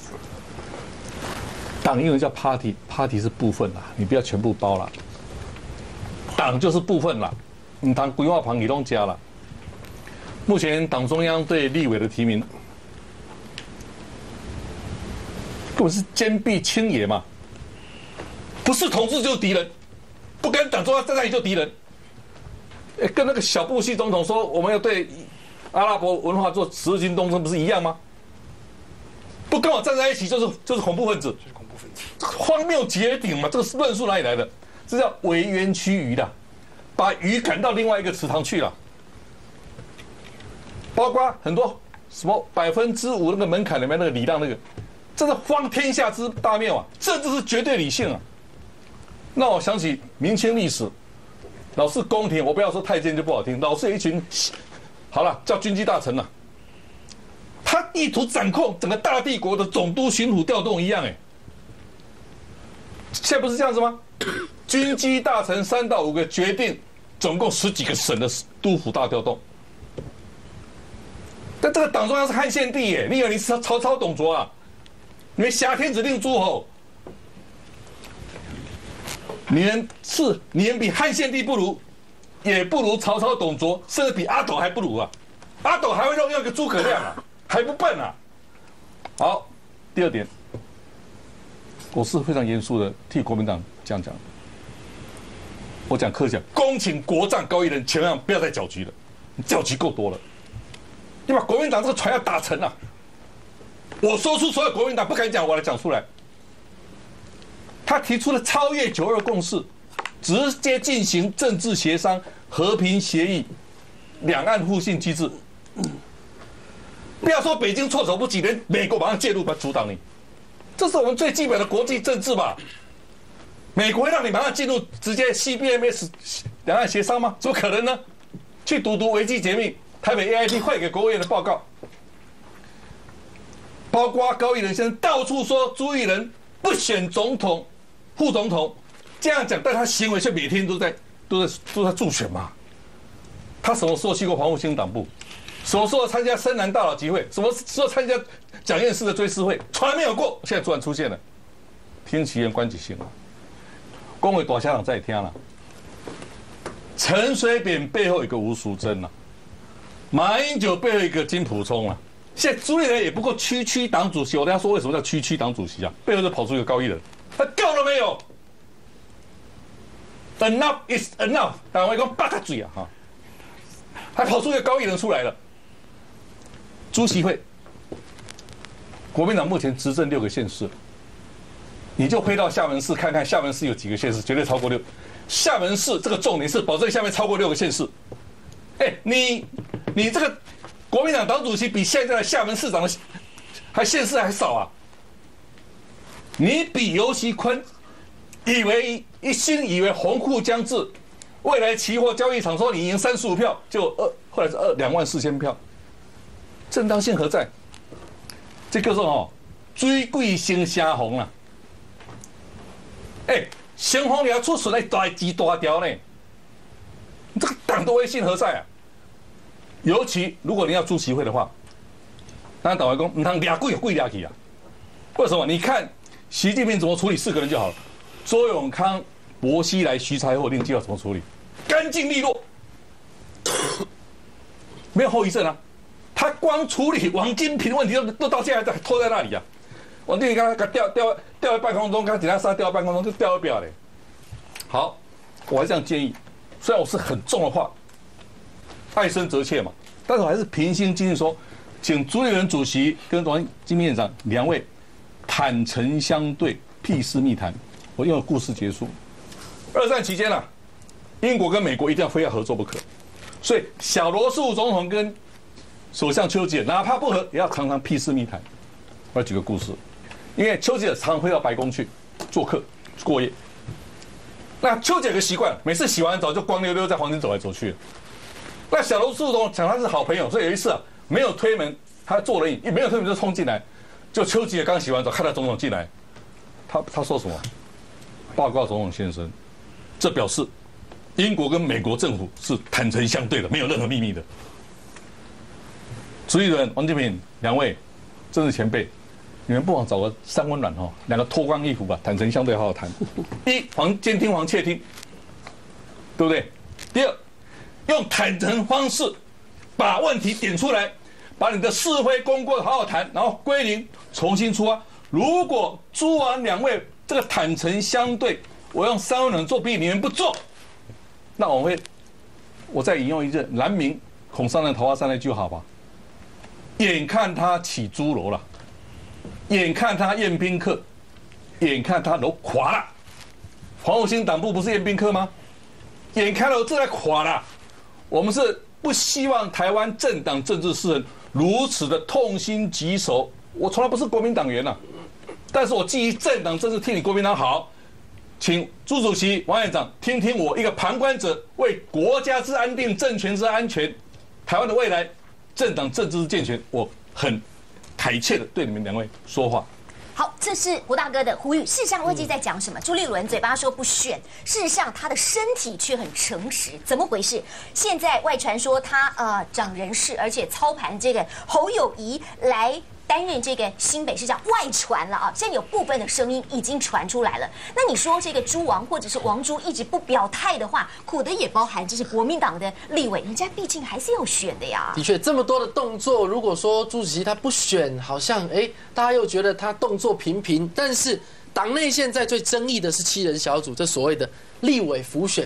党英文叫 party，party 是部分啦，你不要全部包了。党就是部分了，你谈规划旁你都加了。目前党中央对立委的提名，根本是坚壁清野嘛，不是同志就是敌人，不跟党中央站在一起就敌人。哎，跟那个小布希总统说我们要对阿拉伯文化做十字军东征，不是一样吗？不跟我站在一起就是就是恐怖分子，就是恐怖分子，荒谬绝顶嘛！这个论述哪里来的？这叫为冤屈鱼的，把鱼赶到另外一个池塘去了。包括很多什么百分之五那个门槛里面那个礼让那个，这是荒天下之大谬啊！这就是绝对理性啊！让我想起明清历史，老是宫廷，我不要说太监就不好听，老是有一群，好了叫军机大臣了、啊，他意图掌控整个大帝国的总督、巡抚调动一样，哎，现在不是这样子吗？军机大臣三到五个决定，总共十几个省的督府大调动。但这个党中央是汉献帝耶，你以为你是曹操董卓啊？你们挟天子令诸侯，你们是你们比汉献帝不如，也不如曹操董卓，甚至比阿斗还不如啊！阿斗还会用一个诸葛亮啊，还不笨啊！好，第二点，我是非常严肃的替国民党这样讲。 我讲客气讲，恭请国丈高一人千万不要再搅局了，你搅局够多了。你把国民党这个船要打沉啊！我说出所有国民党不敢讲，我来讲出来。他提出了超越九二共识，直接进行政治协商、和平协议、两岸互信机制。不要说北京措手不及，连美国马上介入来阻挡你，这是我们最基本的国际政治吧？美国会让你马上进入直接 C B M S 两岸协商吗？怎么可能呢？去读读维基解密台北 A I T 汇给国务院的报告，包括高宜仁先生到处说朱立伦不选总统、副总统，这样讲，但他行为却每天都在都在都在助选嘛。他什么时候去过黄复兴党部？什么时候参加深南大佬集会？什么时候参加蒋介石的追思会？从来没有过，现在突然出现了。听其言，观其行啊！恭维大家长在听了。陈水扁背后有一个吴淑珍啊，马英九背后有一个金溥聪啊。现在朱立伦也不过区区党主席，我跟他说为什么叫区区党主席啊？背后就跑出一个高宜仁，他够了没有 ？Enough is enough， 党委讲八个嘴啊哈，还跑出一个高宜仁出来了。朱习会，国民党目前执政六个县市，你就飞到厦门市看看，厦门市有几个县市，绝对超过六。厦门市这个重点是保证下面超过六个县市。哎，你你这个国民党党主席比现在的厦门市长的还县市还少啊！你比游锡堃以为一心以为红库将至，未来期货交易场说你赢三十五票，就二后来是二两万四千票。正当性何在？这叫做哦，水鬼升虾红啊！哎，升红也要出水来大鸡大条呢，你这个党的威信何在啊？尤其如果你要朱习会的话，当然党外公唔通俩跪跪俩去啊！为什么？你看习近平怎么处理四个人就好了，周永康、薄熙来、徐才厚、令计划怎么处理？干净利落，没有后遗症啊！他光处理王金平问题都都到现在在拖在那里啊！王金平刚刚掉掉掉在半空中，刚警察杀掉在半空中就掉在表嘞。好，我还这样建议，虽然我是很重的话，爱生则切嘛，但是我还是平心静气说，请朱立伦主席跟王金平院长两位坦诚相对，屁事密谈。我用故事结束。二战期间啊，英国跟美国一定要非要合作不可，所以小罗斯福总统跟首相丘吉尔哪怕不和，也要常常屁事密谈。我要举个故事，因为丘吉尔常会到白宫去做客过夜。那丘吉尔有个习惯，每次洗完澡就光溜溜在房间走来走去。那小罗斯福总统讲他是好朋友，所以有一次啊，没有推门，他坐轮椅，一没有推门就冲进来。就丘吉尔刚洗完澡，看到总统进来，他他说什么？报告总统先生，这表示英国跟美国政府是坦诚相对的，没有任何秘密的。朱立伦、王金平两位政治前辈，你们不妨找个三温暖哦，两个脱光衣服吧，坦诚相对好好谈。一黄监听黄窃听，对不对？第二，用坦诚方式把问题点出来，把你的是非功过好好谈，然后归零，重新出发。如果朱王两位这个坦诚相对，我用三温暖做比喻，你们不做，那我会，我再引用一句南明孔尚难桃花山那句好吧？眼看他起朱楼了，眼看他宴宾客，眼看他楼垮了。黄复兴党部不是宴宾客吗？眼看楼正在垮了。我们是不希望台湾政党政治世人如此的痛心疾首。我从来不是国民党员呐、啊，但是我基于政党政治替你国民党好，请朱主席、王院长听听我一个旁观者为国家之安定、政权之安全、台湾的未来。政党政治健全，我很恳切的对你们两位说话。 好，这是胡大哥的呼吁。事实上，魏基在讲什么？朱立伦嘴巴说不选，事实上他的身体却很诚实，怎么回事？现在外传说他呃长人事，而且操盘这个侯友宜来担任这个新北市长，外传了啊！现在有部分的声音已经传出来了。那你说这个朱王或者是王朱一直不表态的话，苦的也包含这是国民党的立委，人家毕竟还是要选的呀。 的确，这么多的动作，如果说朱主席他不选，好像哎，大家又觉得他动作频频。但是党内现在最争议的是七人小组，这所谓的立委辅选，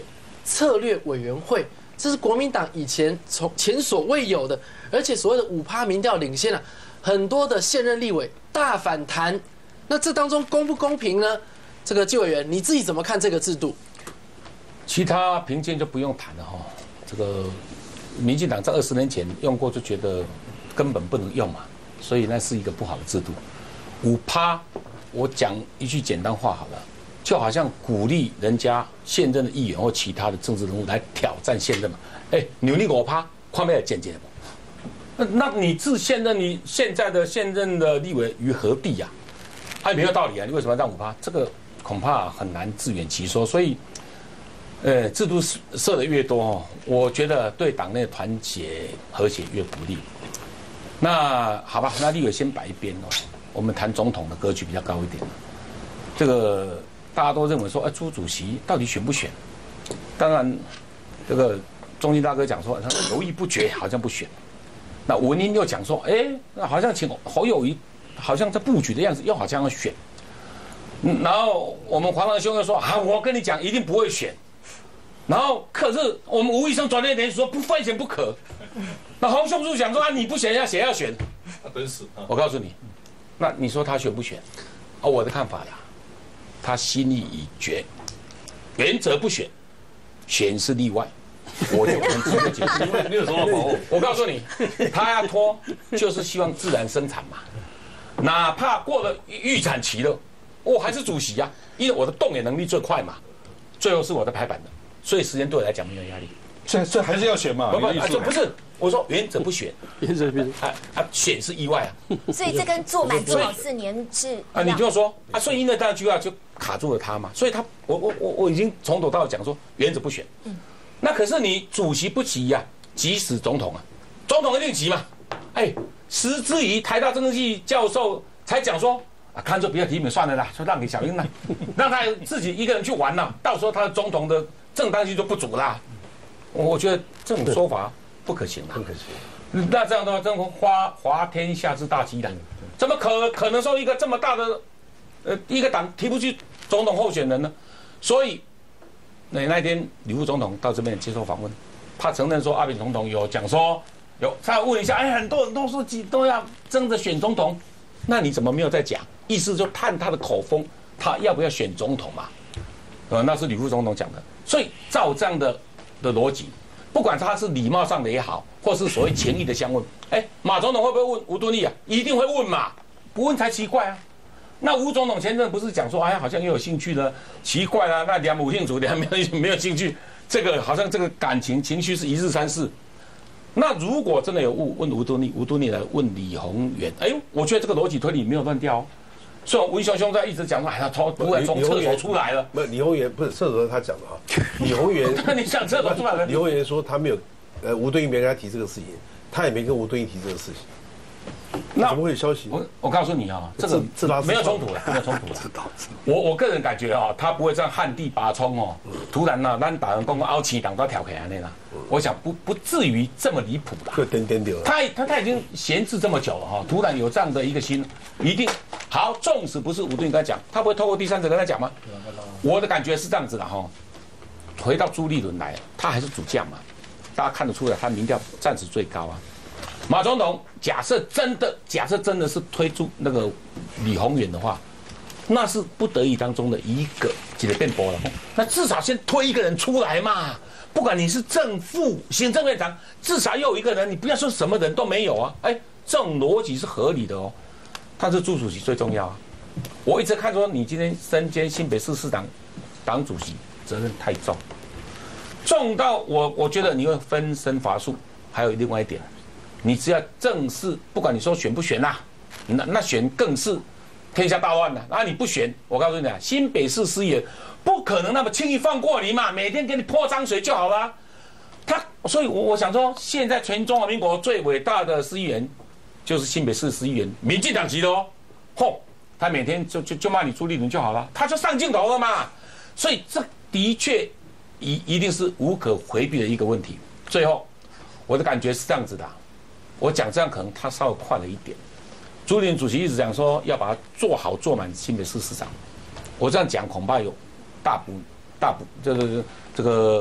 策略委员会，这是国民党以前从前所未有的，而且所谓的五趴民调领先啊，很多的现任立委大反弹。那这当中公不公平呢？这个纪委员你自己怎么看这个制度？ 其他评鉴就不用谈了哈，这个民进党在二十年前用过，就觉得根本不能用嘛，所以那是一个不好的制度。五趴，我讲一句简单话好了，就好像鼓励人家现任的议员或其他的政治人物来挑战现任嘛。哎，扭力五趴，快没有见解不？那那你置现任你现在的现任的立委于何地呀、啊？还没有道理啊！你为什么要让五趴？这个恐怕很难自圆其说，所以。呃，制度设的越多哦，我觉得对党内团结和谐越不利。那好吧，那立委先摆一边哦，我们谈总统的格局比较高一点。这个大家都认为说，哎，朱主席到底选不选？当然，这个中信大哥讲说他犹豫不决，好像不选。那文英又讲说，哎，那好像请侯友宜好像在布局的样子，又好像要选。然后我们黄仁兄又说，啊，我跟你讲，一定不会选。然后，可是我们吴医生转念联说不非选不可。那洪秀柱讲说啊，你不选要谁要选？ 真是。 我告诉你，那你说他选不选？啊，我的看法啦，他心意已决，原则不选，选是例外。我就很直接解释， 你有什么把握？ 我告诉你，他要拖，就是希望自然生产嘛，哪怕过了预产期了，我还是主席呀、啊，因为我的动员能力最快嘛，最后是我的拍板的。所以时间对我来讲没有压力， 所以所以还是要选嘛。 不不，啊、不是，我说原则不选， 原则不选， 啊啊，选是意外啊。 所以这跟做满做好四年是啊，你就说啊，所以因为那句话就卡住了他嘛，所以他我我我我已经从头到尾讲说原则不选，嗯，那可是你主席不急呀、啊，急死总统啊，总统一定急嘛，哎，石之仪台大政治系教授才讲说。啊，看就不要提名算了啦，就让给小英啦，让他自己一个人去玩啦，到时候他的总统的正当性就不足啦。我觉得这种说法不可行啦， 不可行。 那这样的话，真花滑天下之大稽然，怎么可可能说一个这么大的呃一个党提不去总统候选人呢？所以那那天李副总统到这边接受访问，他承认说阿扁总统有讲说有，他问一下，哎，很多人都说都要争着选总统。那你怎么没有在讲？意思就探他的口风，他要不要选总统嘛？呃，那是吕副总统讲的。所以照这样的的逻辑，不管他是礼貌上的也好，或是所谓情义的相问，哎，马总统会不会问吴敦义啊？一定会问嘛，不问才奇怪啊。那吴总统前阵不是讲说，哎，好像也有兴趣呢，奇怪啊，那两母姓主两没有没有兴趣，这个好像这个感情情绪是一日三世。那如果真的有问问吴敦义，吴敦义来问李鸿源，哎呦，我觉得这个逻辑推理没有乱掉哦。虽然文雄兄在一直讲说，哎，他从突然从厕所出来了。 不，李鸿源不是厕所他讲的哈。李鸿源， 那你想厕所出来了？ 李鸿源说他没有，呃，吴敦义没跟他提这个事情，他也没跟吴敦义提这个事情。那怎么会有消息？ 我我告诉你啊，这个没有冲突了，没有冲突了。知道，我我个人感觉啊，他不会这样旱地拔葱哦。突然呢，咱打人公公凹起党都挑起来那啦。我想不不至于这么离谱啦。 就颠颠掉了。 他他他已经闲置这么久了哈，突然有这样的一个心，一定好。纵使不是吴敦义跟他讲，他不会透过第三者跟他讲吗？我的感觉是这样子的哈。回到朱立伦来，他还是主将嘛，大家看得出来，他民调暂时最高啊。马总统假设真的假设真的是推出那个李鸿源的话，那是不得已当中的一个几个变波了。那至少先推一个人出来嘛，不管你是正副行政院长，至少要有一个人，你不要说什么人都没有啊。哎，这种逻辑是合理的哦。但是朱主席最重要啊。我一直看说你今天身兼新北市市长党主席，责任太重，重到我我觉得你会分身乏术。还有另外一点。你只要正式，不管你说选不选啦、啊，那那选更是天下大乱了。那你不选，我告诉你啊，新北市市议员不可能那么轻易放过你嘛，每天给你泼脏水就好了。他，所以我我想说，现在全中华民国最伟大的市议员就是新北市市议员，民进党籍的哦。吼，他每天就就就骂你朱立伦就好了，他就上镜头了嘛。所以这的确一一定是无可回避的一个问题。最后，我的感觉是这样子的。我讲这样可能他稍微快了一点。朱立伦主席一直讲说要把它做好做满新北市市长，我这样讲恐怕有大补大补这个这个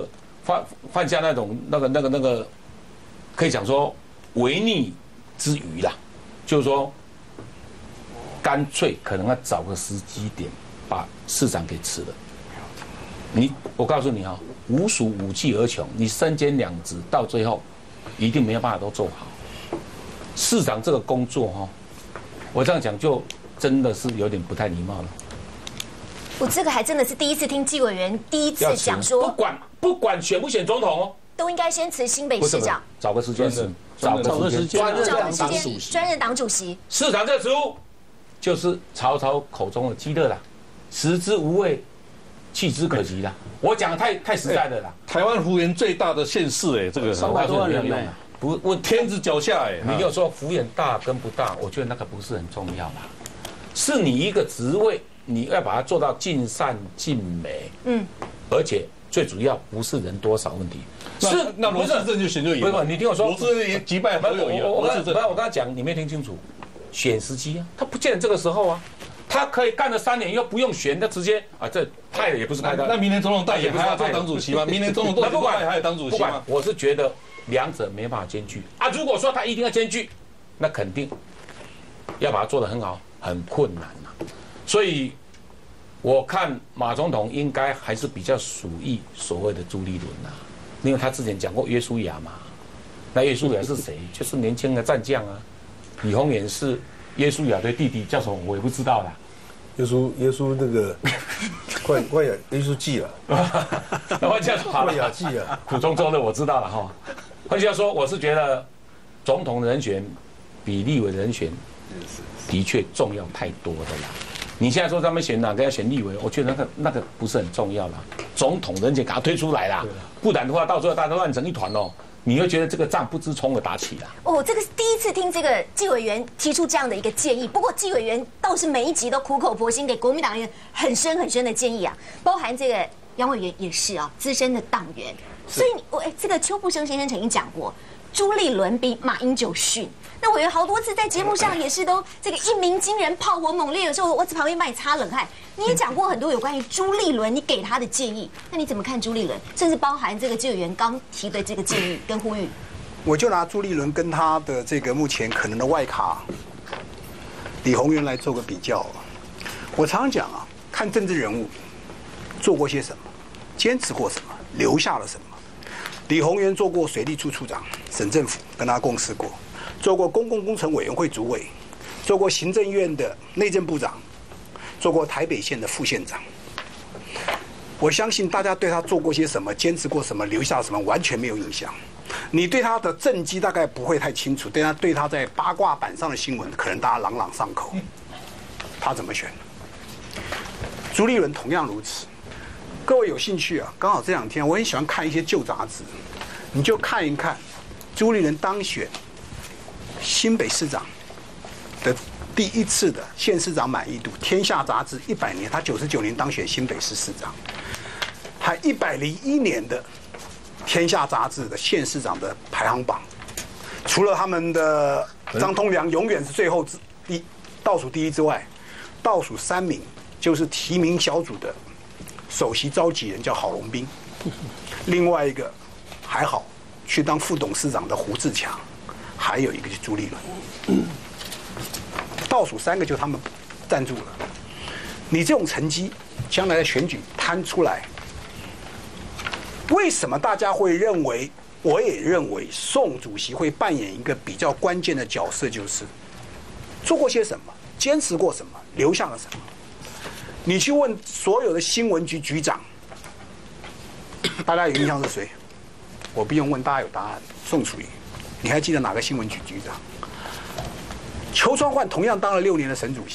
犯犯下那种那个那个那个，可以讲说违逆之余啦，就是说，干脆可能要找个时机点把市长给吃了。你我告诉你啊、哦，无鼠无技而穷，你身兼两职，到最后一定没有办法都做好。市长这个工作哈、哦，我这样讲就真的是有点不太礼貌了。 我这个还真的是第一次听纪委员第一次讲说， 不管不管选不选总统哦， 都应该先辞新北市长， 找个时间是找个时间专任党主席， 专任党主席。 市长这个职务就是曹操口中的鸡肋啦，食之无味，弃之可惜啦。我讲的太太实在的啦。 台湾幅员最大的县市哎，这个三百多万人哎， 不问天子脚下哎。 你有说幅员大跟不大，我觉得那个不是很重要啦，是你一个职位。你要把它做到尽善尽美，嗯，而且最主要不是人多少问题， 是那罗志正就选就赢了。 不是，你听我说， 罗志正击败侯友宜。 我我我我刚才讲，你没听清楚，选时机啊，他不见得这个时候啊，他可以干了三年又不用选，他直接啊，这派的也不是派的。 那明年总统代言还要做党主席吗？明年总统都不管还有党主席吗？ 我是觉得两者没办法兼具啊。如果说他一定要兼具，那肯定要把它做得很好，很困难啊。所以，我看马总统应该还是比较属于所谓的朱立伦呐，因为他之前讲过约书亚嘛。那约书亚是谁？就是年轻的战将啊。李鸿源是约书亚的弟弟，叫什么我也不知道啦。 耶稣耶稣那个冠冠亚耶稣记了， 那换句话说， 冠亚记啊， 苦中作乐我知道了哈。换句话说，我是觉得总统人选比立委人选的确重要太多的啦。你现在说他们选哪个要选立委，我觉得那个那个不是很重要啦。总统人选给他推出来啦，不然的话到最后大家乱成一团哦。你会觉得这个仗不知从何打起啦。 哦，这个是第一次听这个纪委员提出这样的一个建议。不过纪委员倒是每一集都苦口婆心给国民党人很深很深的建议啊，包含这个杨委员也是啊，资深的党员。所以我哎，这个邱富生先生曾经讲过，朱立伦比马英九逊。那委员好多次在节目上也是都这个一鸣惊人、炮火猛烈，有时候我在旁边帮你擦冷汗。你也讲过很多有关于朱立伦，你给他的建议，那你怎么看朱立伦？甚至包含这个纪委员刚提的这个建议跟呼吁。 我就拿朱立伦跟他的这个目前可能的外卡李鸿源来做个比较。我常常讲啊，看政治人物做过些什么，坚持过什么，留下了什么。李鸿源做过水利处处长，省政府跟他共事过。做过公共工程委员会主委，做过行政院的内政部长，做过台北县的副县长。我相信大家对他做过些什么、坚持过什么、留下什么，完全没有印象。你对他的政绩大概不会太清楚，对他对他在八卦版上的新闻，可能大家朗朗上口。他怎么选？朱立伦同样如此。各位有兴趣啊？刚好这两天我很喜欢看一些旧杂志，你就看一看朱立伦当选新北市长的第一次的县市长满意度，天下杂志一百年，他九十九年当选新北市市长，还一百零一年的天下杂志的县市长的排行榜，除了他们的张通良永远是最后第倒数第一之外，倒数三名就是提名小组的首席召集人叫郝龙斌，另外一个还好去当副董事长的胡志强。还有一个是朱立伦，倒数三个就他们站住了。你这种成绩，将来的选举摊出来，为什么大家会认为？我也认为宋主席会扮演一个比较关键的角色，就是做过些什么，坚持过什么，留下了什么。你去问所有的新闻局局长，大家有印象是谁？我不用问，大家有答案。宋楚瑜。你还记得哪个新闻局局长？邱川焕同样当了六年的省主席，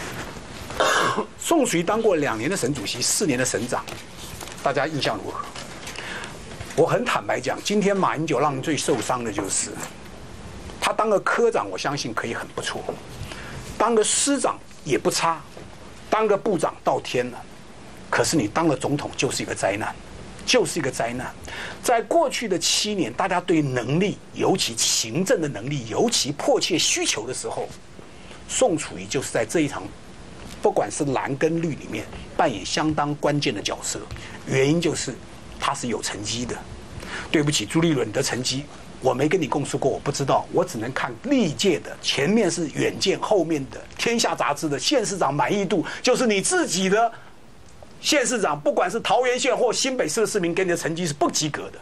宋楚瑜当过两年的省主席，四年的省长，大家印象如何？我很坦白讲，今天马英九让最受伤的就是他当个科长，我相信可以很不错，当个师长也不差，当个部长到天了，可是你当了总统就是一个灾难。就是一个灾难。在过去的七年，大家对能力，尤其行政的能力，尤其迫切需求的时候，宋楚瑜就是在这一场，不管是蓝跟绿里面扮演相当关键的角色。原因就是他是有成绩的。对不起，朱立伦的成绩我没跟你共事过，我不知道，我只能看历届的，前面是远见，后面的天下杂志的县市长满意度，就是你自己的县市长，不管是桃园县或新北市的市民给你的成绩是不及格的。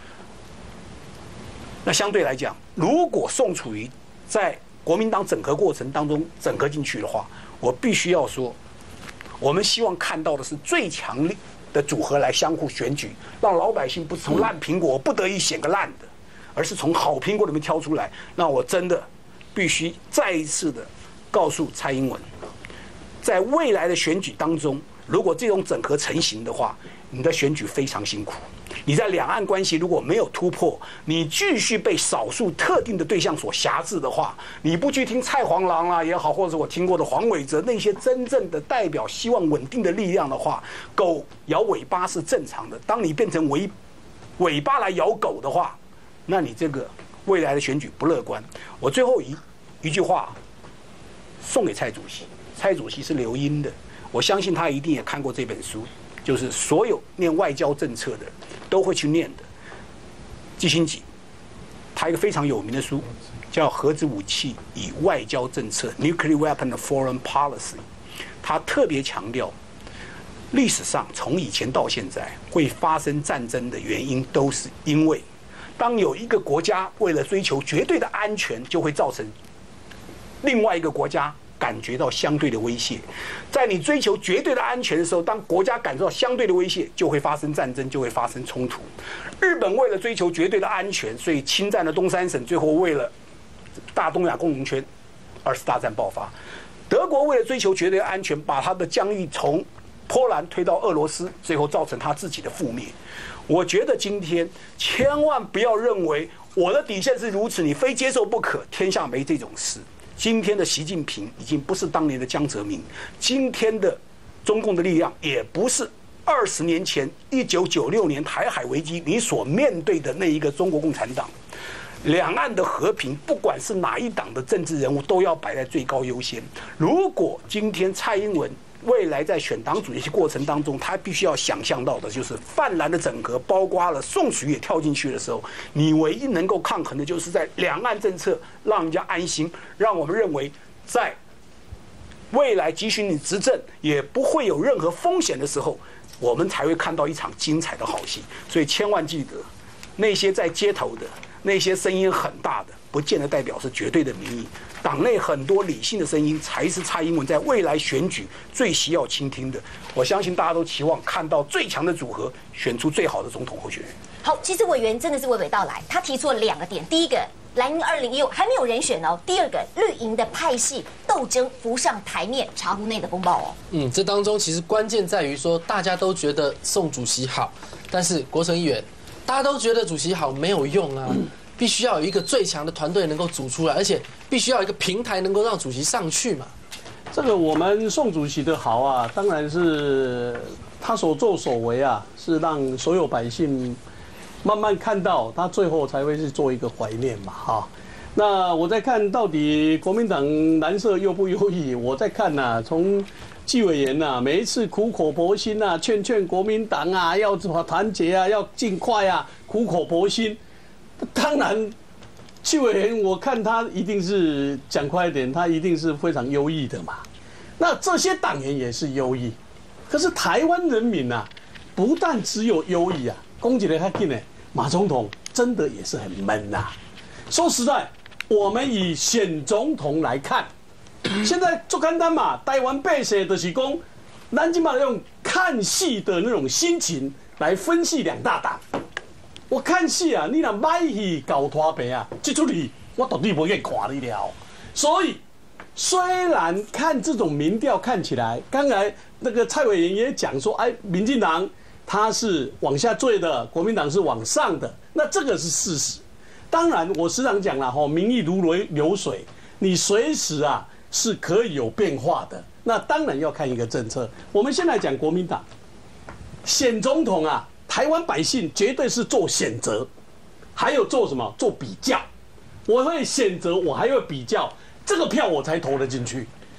那相对来讲，如果宋楚瑜在国民党整合过程当中整合进去的话，我必须要说，我们希望看到的是最强力的组合来相互选举，让老百姓不是从烂苹果不得已选个烂的，而是从好苹果里面挑出来。那我真的必须再一次的告诉蔡英文，在未来的选举当中，如果这种整合成型的话，你的选举非常辛苦。你在两岸关系如果没有突破，你继续被少数特定的对象所辖制的话，你不去听蔡黄郎啊也好，或者我听过的黄伟哲那些真正的代表希望稳定的力量的话，狗摇尾巴是正常的。当你变成尾尾巴来咬狗的话，那你这个未来的选举不乐观。我最后一一句话送给蔡主席，蔡主席是留英的，我相信他一定也看过这本书，就是所有念外交政策的都会去念的。季辛吉，他一个非常有名的书叫《核子武器与外交政策》 （Nuclear Weapon and Foreign Policy）， 他特别强调，历史上从以前到现在会发生战争的原因，都是因为当有一个国家为了追求绝对的安全，就会造成另外一个国家感觉到相对的威胁。在你追求绝对的安全的时候，当国家感受到相对的威胁，就会发生战争，就会发生冲突。日本为了追求绝对的安全，所以侵占了东三省，最后为了大东亚共荣圈，二次大战爆发。德国为了追求绝对的安全，把他的疆域从波兰推到俄罗斯，最后造成他自己的覆灭。我觉得今天千万不要认为我的底线是如此，你非接受不可，天下没这种事。今天的习近平已经不是当年的江泽民，今天的中共的力量也不是二十年前一九九六年台海危机你所面对的那一个中国共产党。两岸的和平，不管是哪一党的政治人物，都要摆在最高优先。如果今天蔡英文未来在选党主席过程当中，他必须要想象到的就是泛蓝的整合，包括了宋楚瑜也跳进去的时候，你唯一能够抗衡的就是在两岸政策让人家安心，让我们认为在未来即使你执政也不会有任何风险的时候，我们才会看到一场精彩的好戏。所以千万记得，那些在街头的那些声音很大的，不见得代表是绝对的民意。党内很多理性的声音，才是蔡英文在未来选举最需要倾听的。我相信大家都期望看到最强的组合，选出最好的总统候选人。 好，其实委员真的是娓娓道来，他提出了两个点：第一个，蓝营二零一六还没有人选哦；第二个，绿营的派系斗争浮上台面，茶壶内的风暴哦。 嗯，这当中其实关键在于说，大家都觉得宋主席好，但是国成议员，大家都觉得主席好没有用啊。嗯，必须要有一个最强的团队能够组出来，而且必须要有一个平台能够让主席上去嘛。 这个我们宋主席的好啊，当然是他所作所为啊，是让所有百姓慢慢看到，他最后才会是做一个怀念嘛，哈。那我在看到底国民党蓝色优不优异，我在看呐、啊，从纪委员呐、啊，每一次苦口婆心啊，劝劝国民党啊，要团结啊，要尽快啊，苦口婆心。当然，纪委员我看他一定是讲快一点，他一定是非常优异的嘛。那这些党员也是优异，可是台湾人民啊，不但只有优异啊，讲起来较紧呢，马总统真的也是很闷呐、啊。说实在，我们以选总统来看，现在做简单嘛，台湾百姓就是讲，咱今嘛用看戏的那种心情来分析两大党。我看戏啊，你若买戏搞拖白啊，这出戏我绝对不愿看你了。所以，虽然看这种民调看起来，刚才那个蔡委员也讲说，哎，民进党他是往下坠的，国民党是往上的，那这个是事实。当然，我时常讲了哈，民意如流水，你随时啊是可以有变化的。那当然要看一个政策。我们先来讲国民党选总统啊。台湾百姓绝对是做选择，还有做什么？做比较。我会选择，我还会比较，这个票我才投得进去。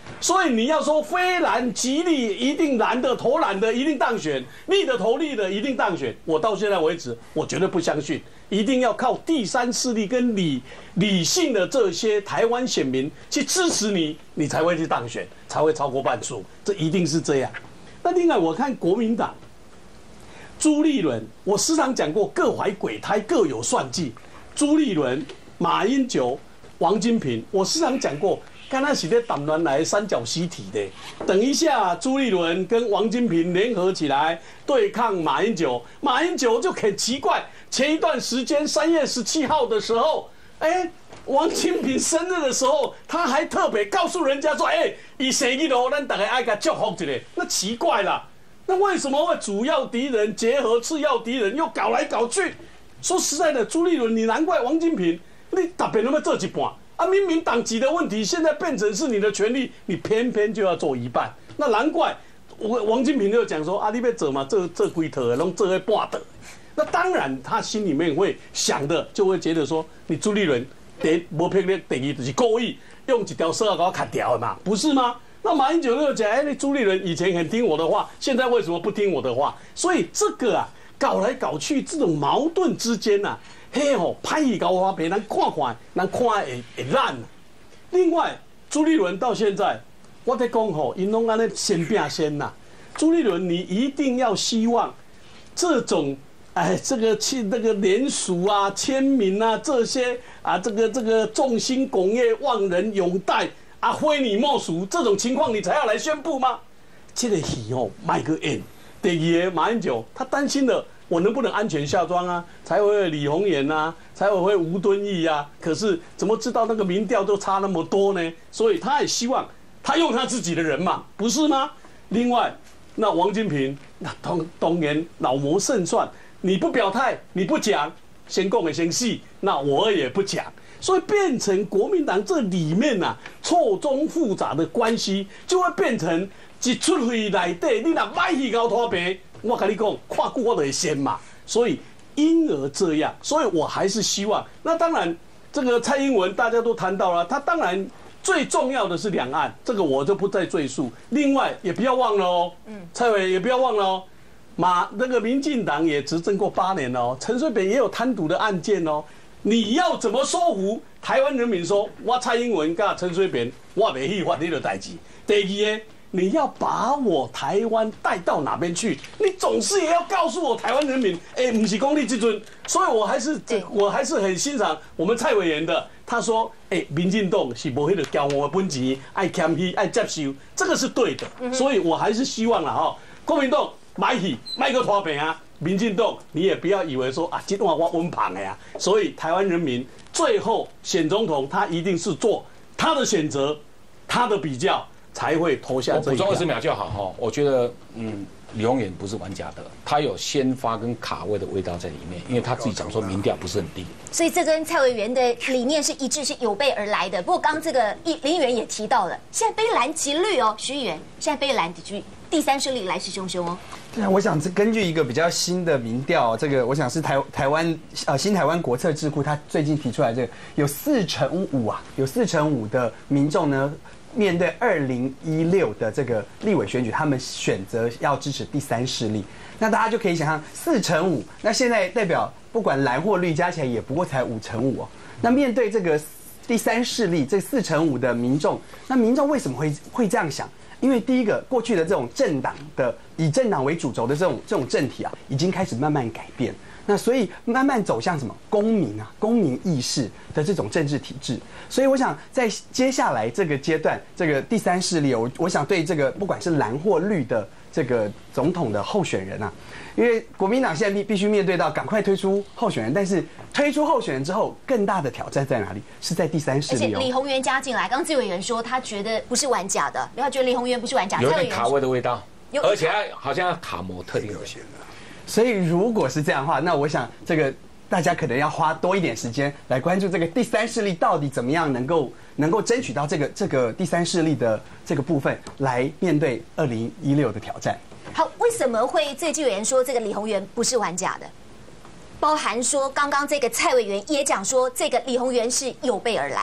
所以你要说非蓝即绿，一定蓝的投蓝的一定当选，绿的投绿的一定当选。我到现在为止，我绝对不相信，一定要靠第三势力跟理理性的这些台湾选民去支持你，你才会去当选，才会超过半数，这一定是这样。那另外我看国民党朱立伦，我时常讲过，各怀鬼胎，各有算计。朱立伦、马英九、王金平，我时常讲过。刚才是在党团来三角习题的，等一下朱立伦跟王金平联合起来对抗马英九，马英九就很奇怪，前一段时间三月十七号的时候，哎，王金平生日的时候，他还特别告诉人家说，哎，以生日咯，咱大家爱给他祝福一下，那奇怪了，那为什么会主要敌人结合次要敌人，又搞来搞去？说实在的，朱立伦，你难怪王金平，你特别那么做一半。啊，明明党籍的问题，现在变成是你的权利，你偏偏就要做一半，那难怪我王金平就讲说啊，你别走嘛，这这龟头弄这会半的，那当然他心里面会想的，就会觉得说，你朱立伦第无偏咧，第二就是故意用几条绳啊给我砍掉的嘛，不是吗？那马英九就讲，哎，你朱立伦以前很听我的话，现在为什么不听我的话？所以这个啊，搞来搞去，这种矛盾之间啊。嘿吼，歹戏交花瓶，咱看看，咱看会会烂。另外，朱立伦到现在，我在讲吼，因拢安尼先变先呐。朱立伦，你一定要希望这种哎，这个去那个联署啊、签名啊这些啊，这个这个众星拱月、万人拥戴啊，非你莫属这种情况，你才要来宣布吗？这个戏吼，卖个演。第二个，马英九他担心的。我能不能安全下庄啊？才会李鸿源啊，才会会吴敦义啊。可是怎么知道那个民调都差那么多呢？所以他也希望他用他自己的人嘛，不是吗？另外，那王金平那当当然老谋深算，你不表态，你不讲，先共也先戏，那我也不讲，所以变成国民党这里面呐、啊、错综复杂的关系，就会变成一出会内底，你若歹去搞拖平。我跟你讲，跨过我的先嘛，所以因而这样，所以我还是希望。那当然，这个蔡英文大家都谈到了，他当然最重要的是两岸，这个我就不再赘述。另外也不要忘了哦，嗯，蔡委也不要忘了哦，马那个民进党也执政过八年哦，陈水扁也有贪渎的案件哦。你要怎么说服台湾人民说，我蔡英文跟陈水扁我没去法律的代志？第二个。你要把我台湾带到哪边去？你总是也要告诉我台湾人民，哎、欸，不是公力至尊。所以我还是我还是很欣赏我们蔡委员的。他说，哎、欸，民进党是无迄个骄傲的本钱，爱谦虚，爱接受，这个是对的。所以我还是希望啦，哈，国民党买起卖个拖饼啊，民进党你也不要以为说啊，这段我温胖的呀。所以台湾人民最后选总统，他一定是做他的选择，他的比较。才会投下这一票。我补充二十秒就好哈，我觉得嗯，李鸿源不是玩假的，他有先发跟卡位的味道在里面，因为他自己讲说民调不是很低，所以这跟蔡委员的理念是一致，是有备而来的。不过刚刚这个林议员也提到了，现在非蓝即绿哦，徐议员，现在非蓝即绿，第三势力来势汹汹哦。对啊，我想这根据一个比较新的民调，这个我想是台台湾呃新台湾国策智库他最近提出来，这个有四成五啊，有四成五的民众呢。面对二零一六的这个立委选举，他们选择要支持第三势力，那大家就可以想象四成五，那现在代表不管蓝或绿加起来也不过才五成五哦。那面对这个第三势力这四成五的民众，那民众为什么会会这样想？因为第一个，过去的这种政党的以政党为主轴的这种这种政体啊，已经开始慢慢改变。那所以慢慢走向什么公民啊、公民意识的这种政治体制。所以我想在接下来这个阶段，这个第三势力，我我想对这个不管是蓝或绿的这个总统的候选人啊，因为国民党现在必必须面对到赶快推出候选人，但是推出候选人之后，更大的挑战在哪里？是在第三势力哦。而且李鸿源加进来，刚刚自由员说他觉得不是玩假的，他觉得李鸿源不是玩假，有点卡位的味道，而且好像要卡某特定路线的。所以如果是这样的话，那我想这个大家可能要花多一点时间来关注这个第三势力到底怎么样能够能够争取到这个这个第三势力的这个部分，来面对二零一六的挑战。好，为什么会最近有人说这个李鸿源不是玩假的？包含说刚刚这个蔡委员也讲说，这个李鸿源是有备而来。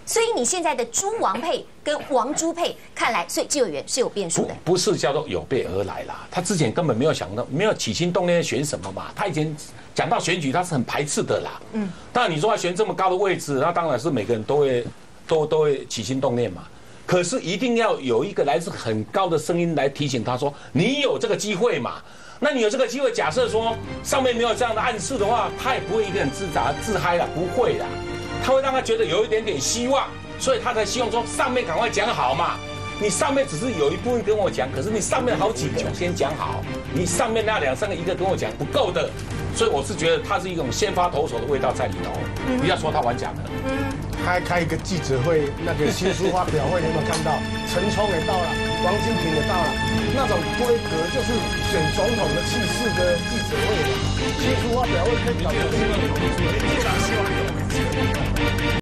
所以你现在的猪王配跟王猪配，看来所以纪委员是有变数的。 不是叫做有备而来啦，他之前根本没有想到，没有起心动念选什么嘛。他以前讲到选举，他是很排斥的啦。嗯，当然你说他选这么高的位置，那当然是每个人都会都都会起心动念嘛。可是一定要有一个来自很高的声音来提醒他说，你有这个机会嘛。那你有这个机会，假设说上面没有这样的暗示的话，他也不会一个人自砸自嗨了，不会啦，他会让他觉得有一点点希望，所以他才希望说上面赶快讲好嘛。你上面只是有一部分跟我讲，可是你上面好几个先讲好，你上面那两三个一个跟我讲不够的，所以我是觉得他是一种先发投手的味道在里头，不要说他玩假的。嗯， 还开一个记者会，那个新书发表会，你有没有看到？陈冲也到了，王金平也到了，那种规格就是选总统的气势的记者会，新书发表会可以搞成这样。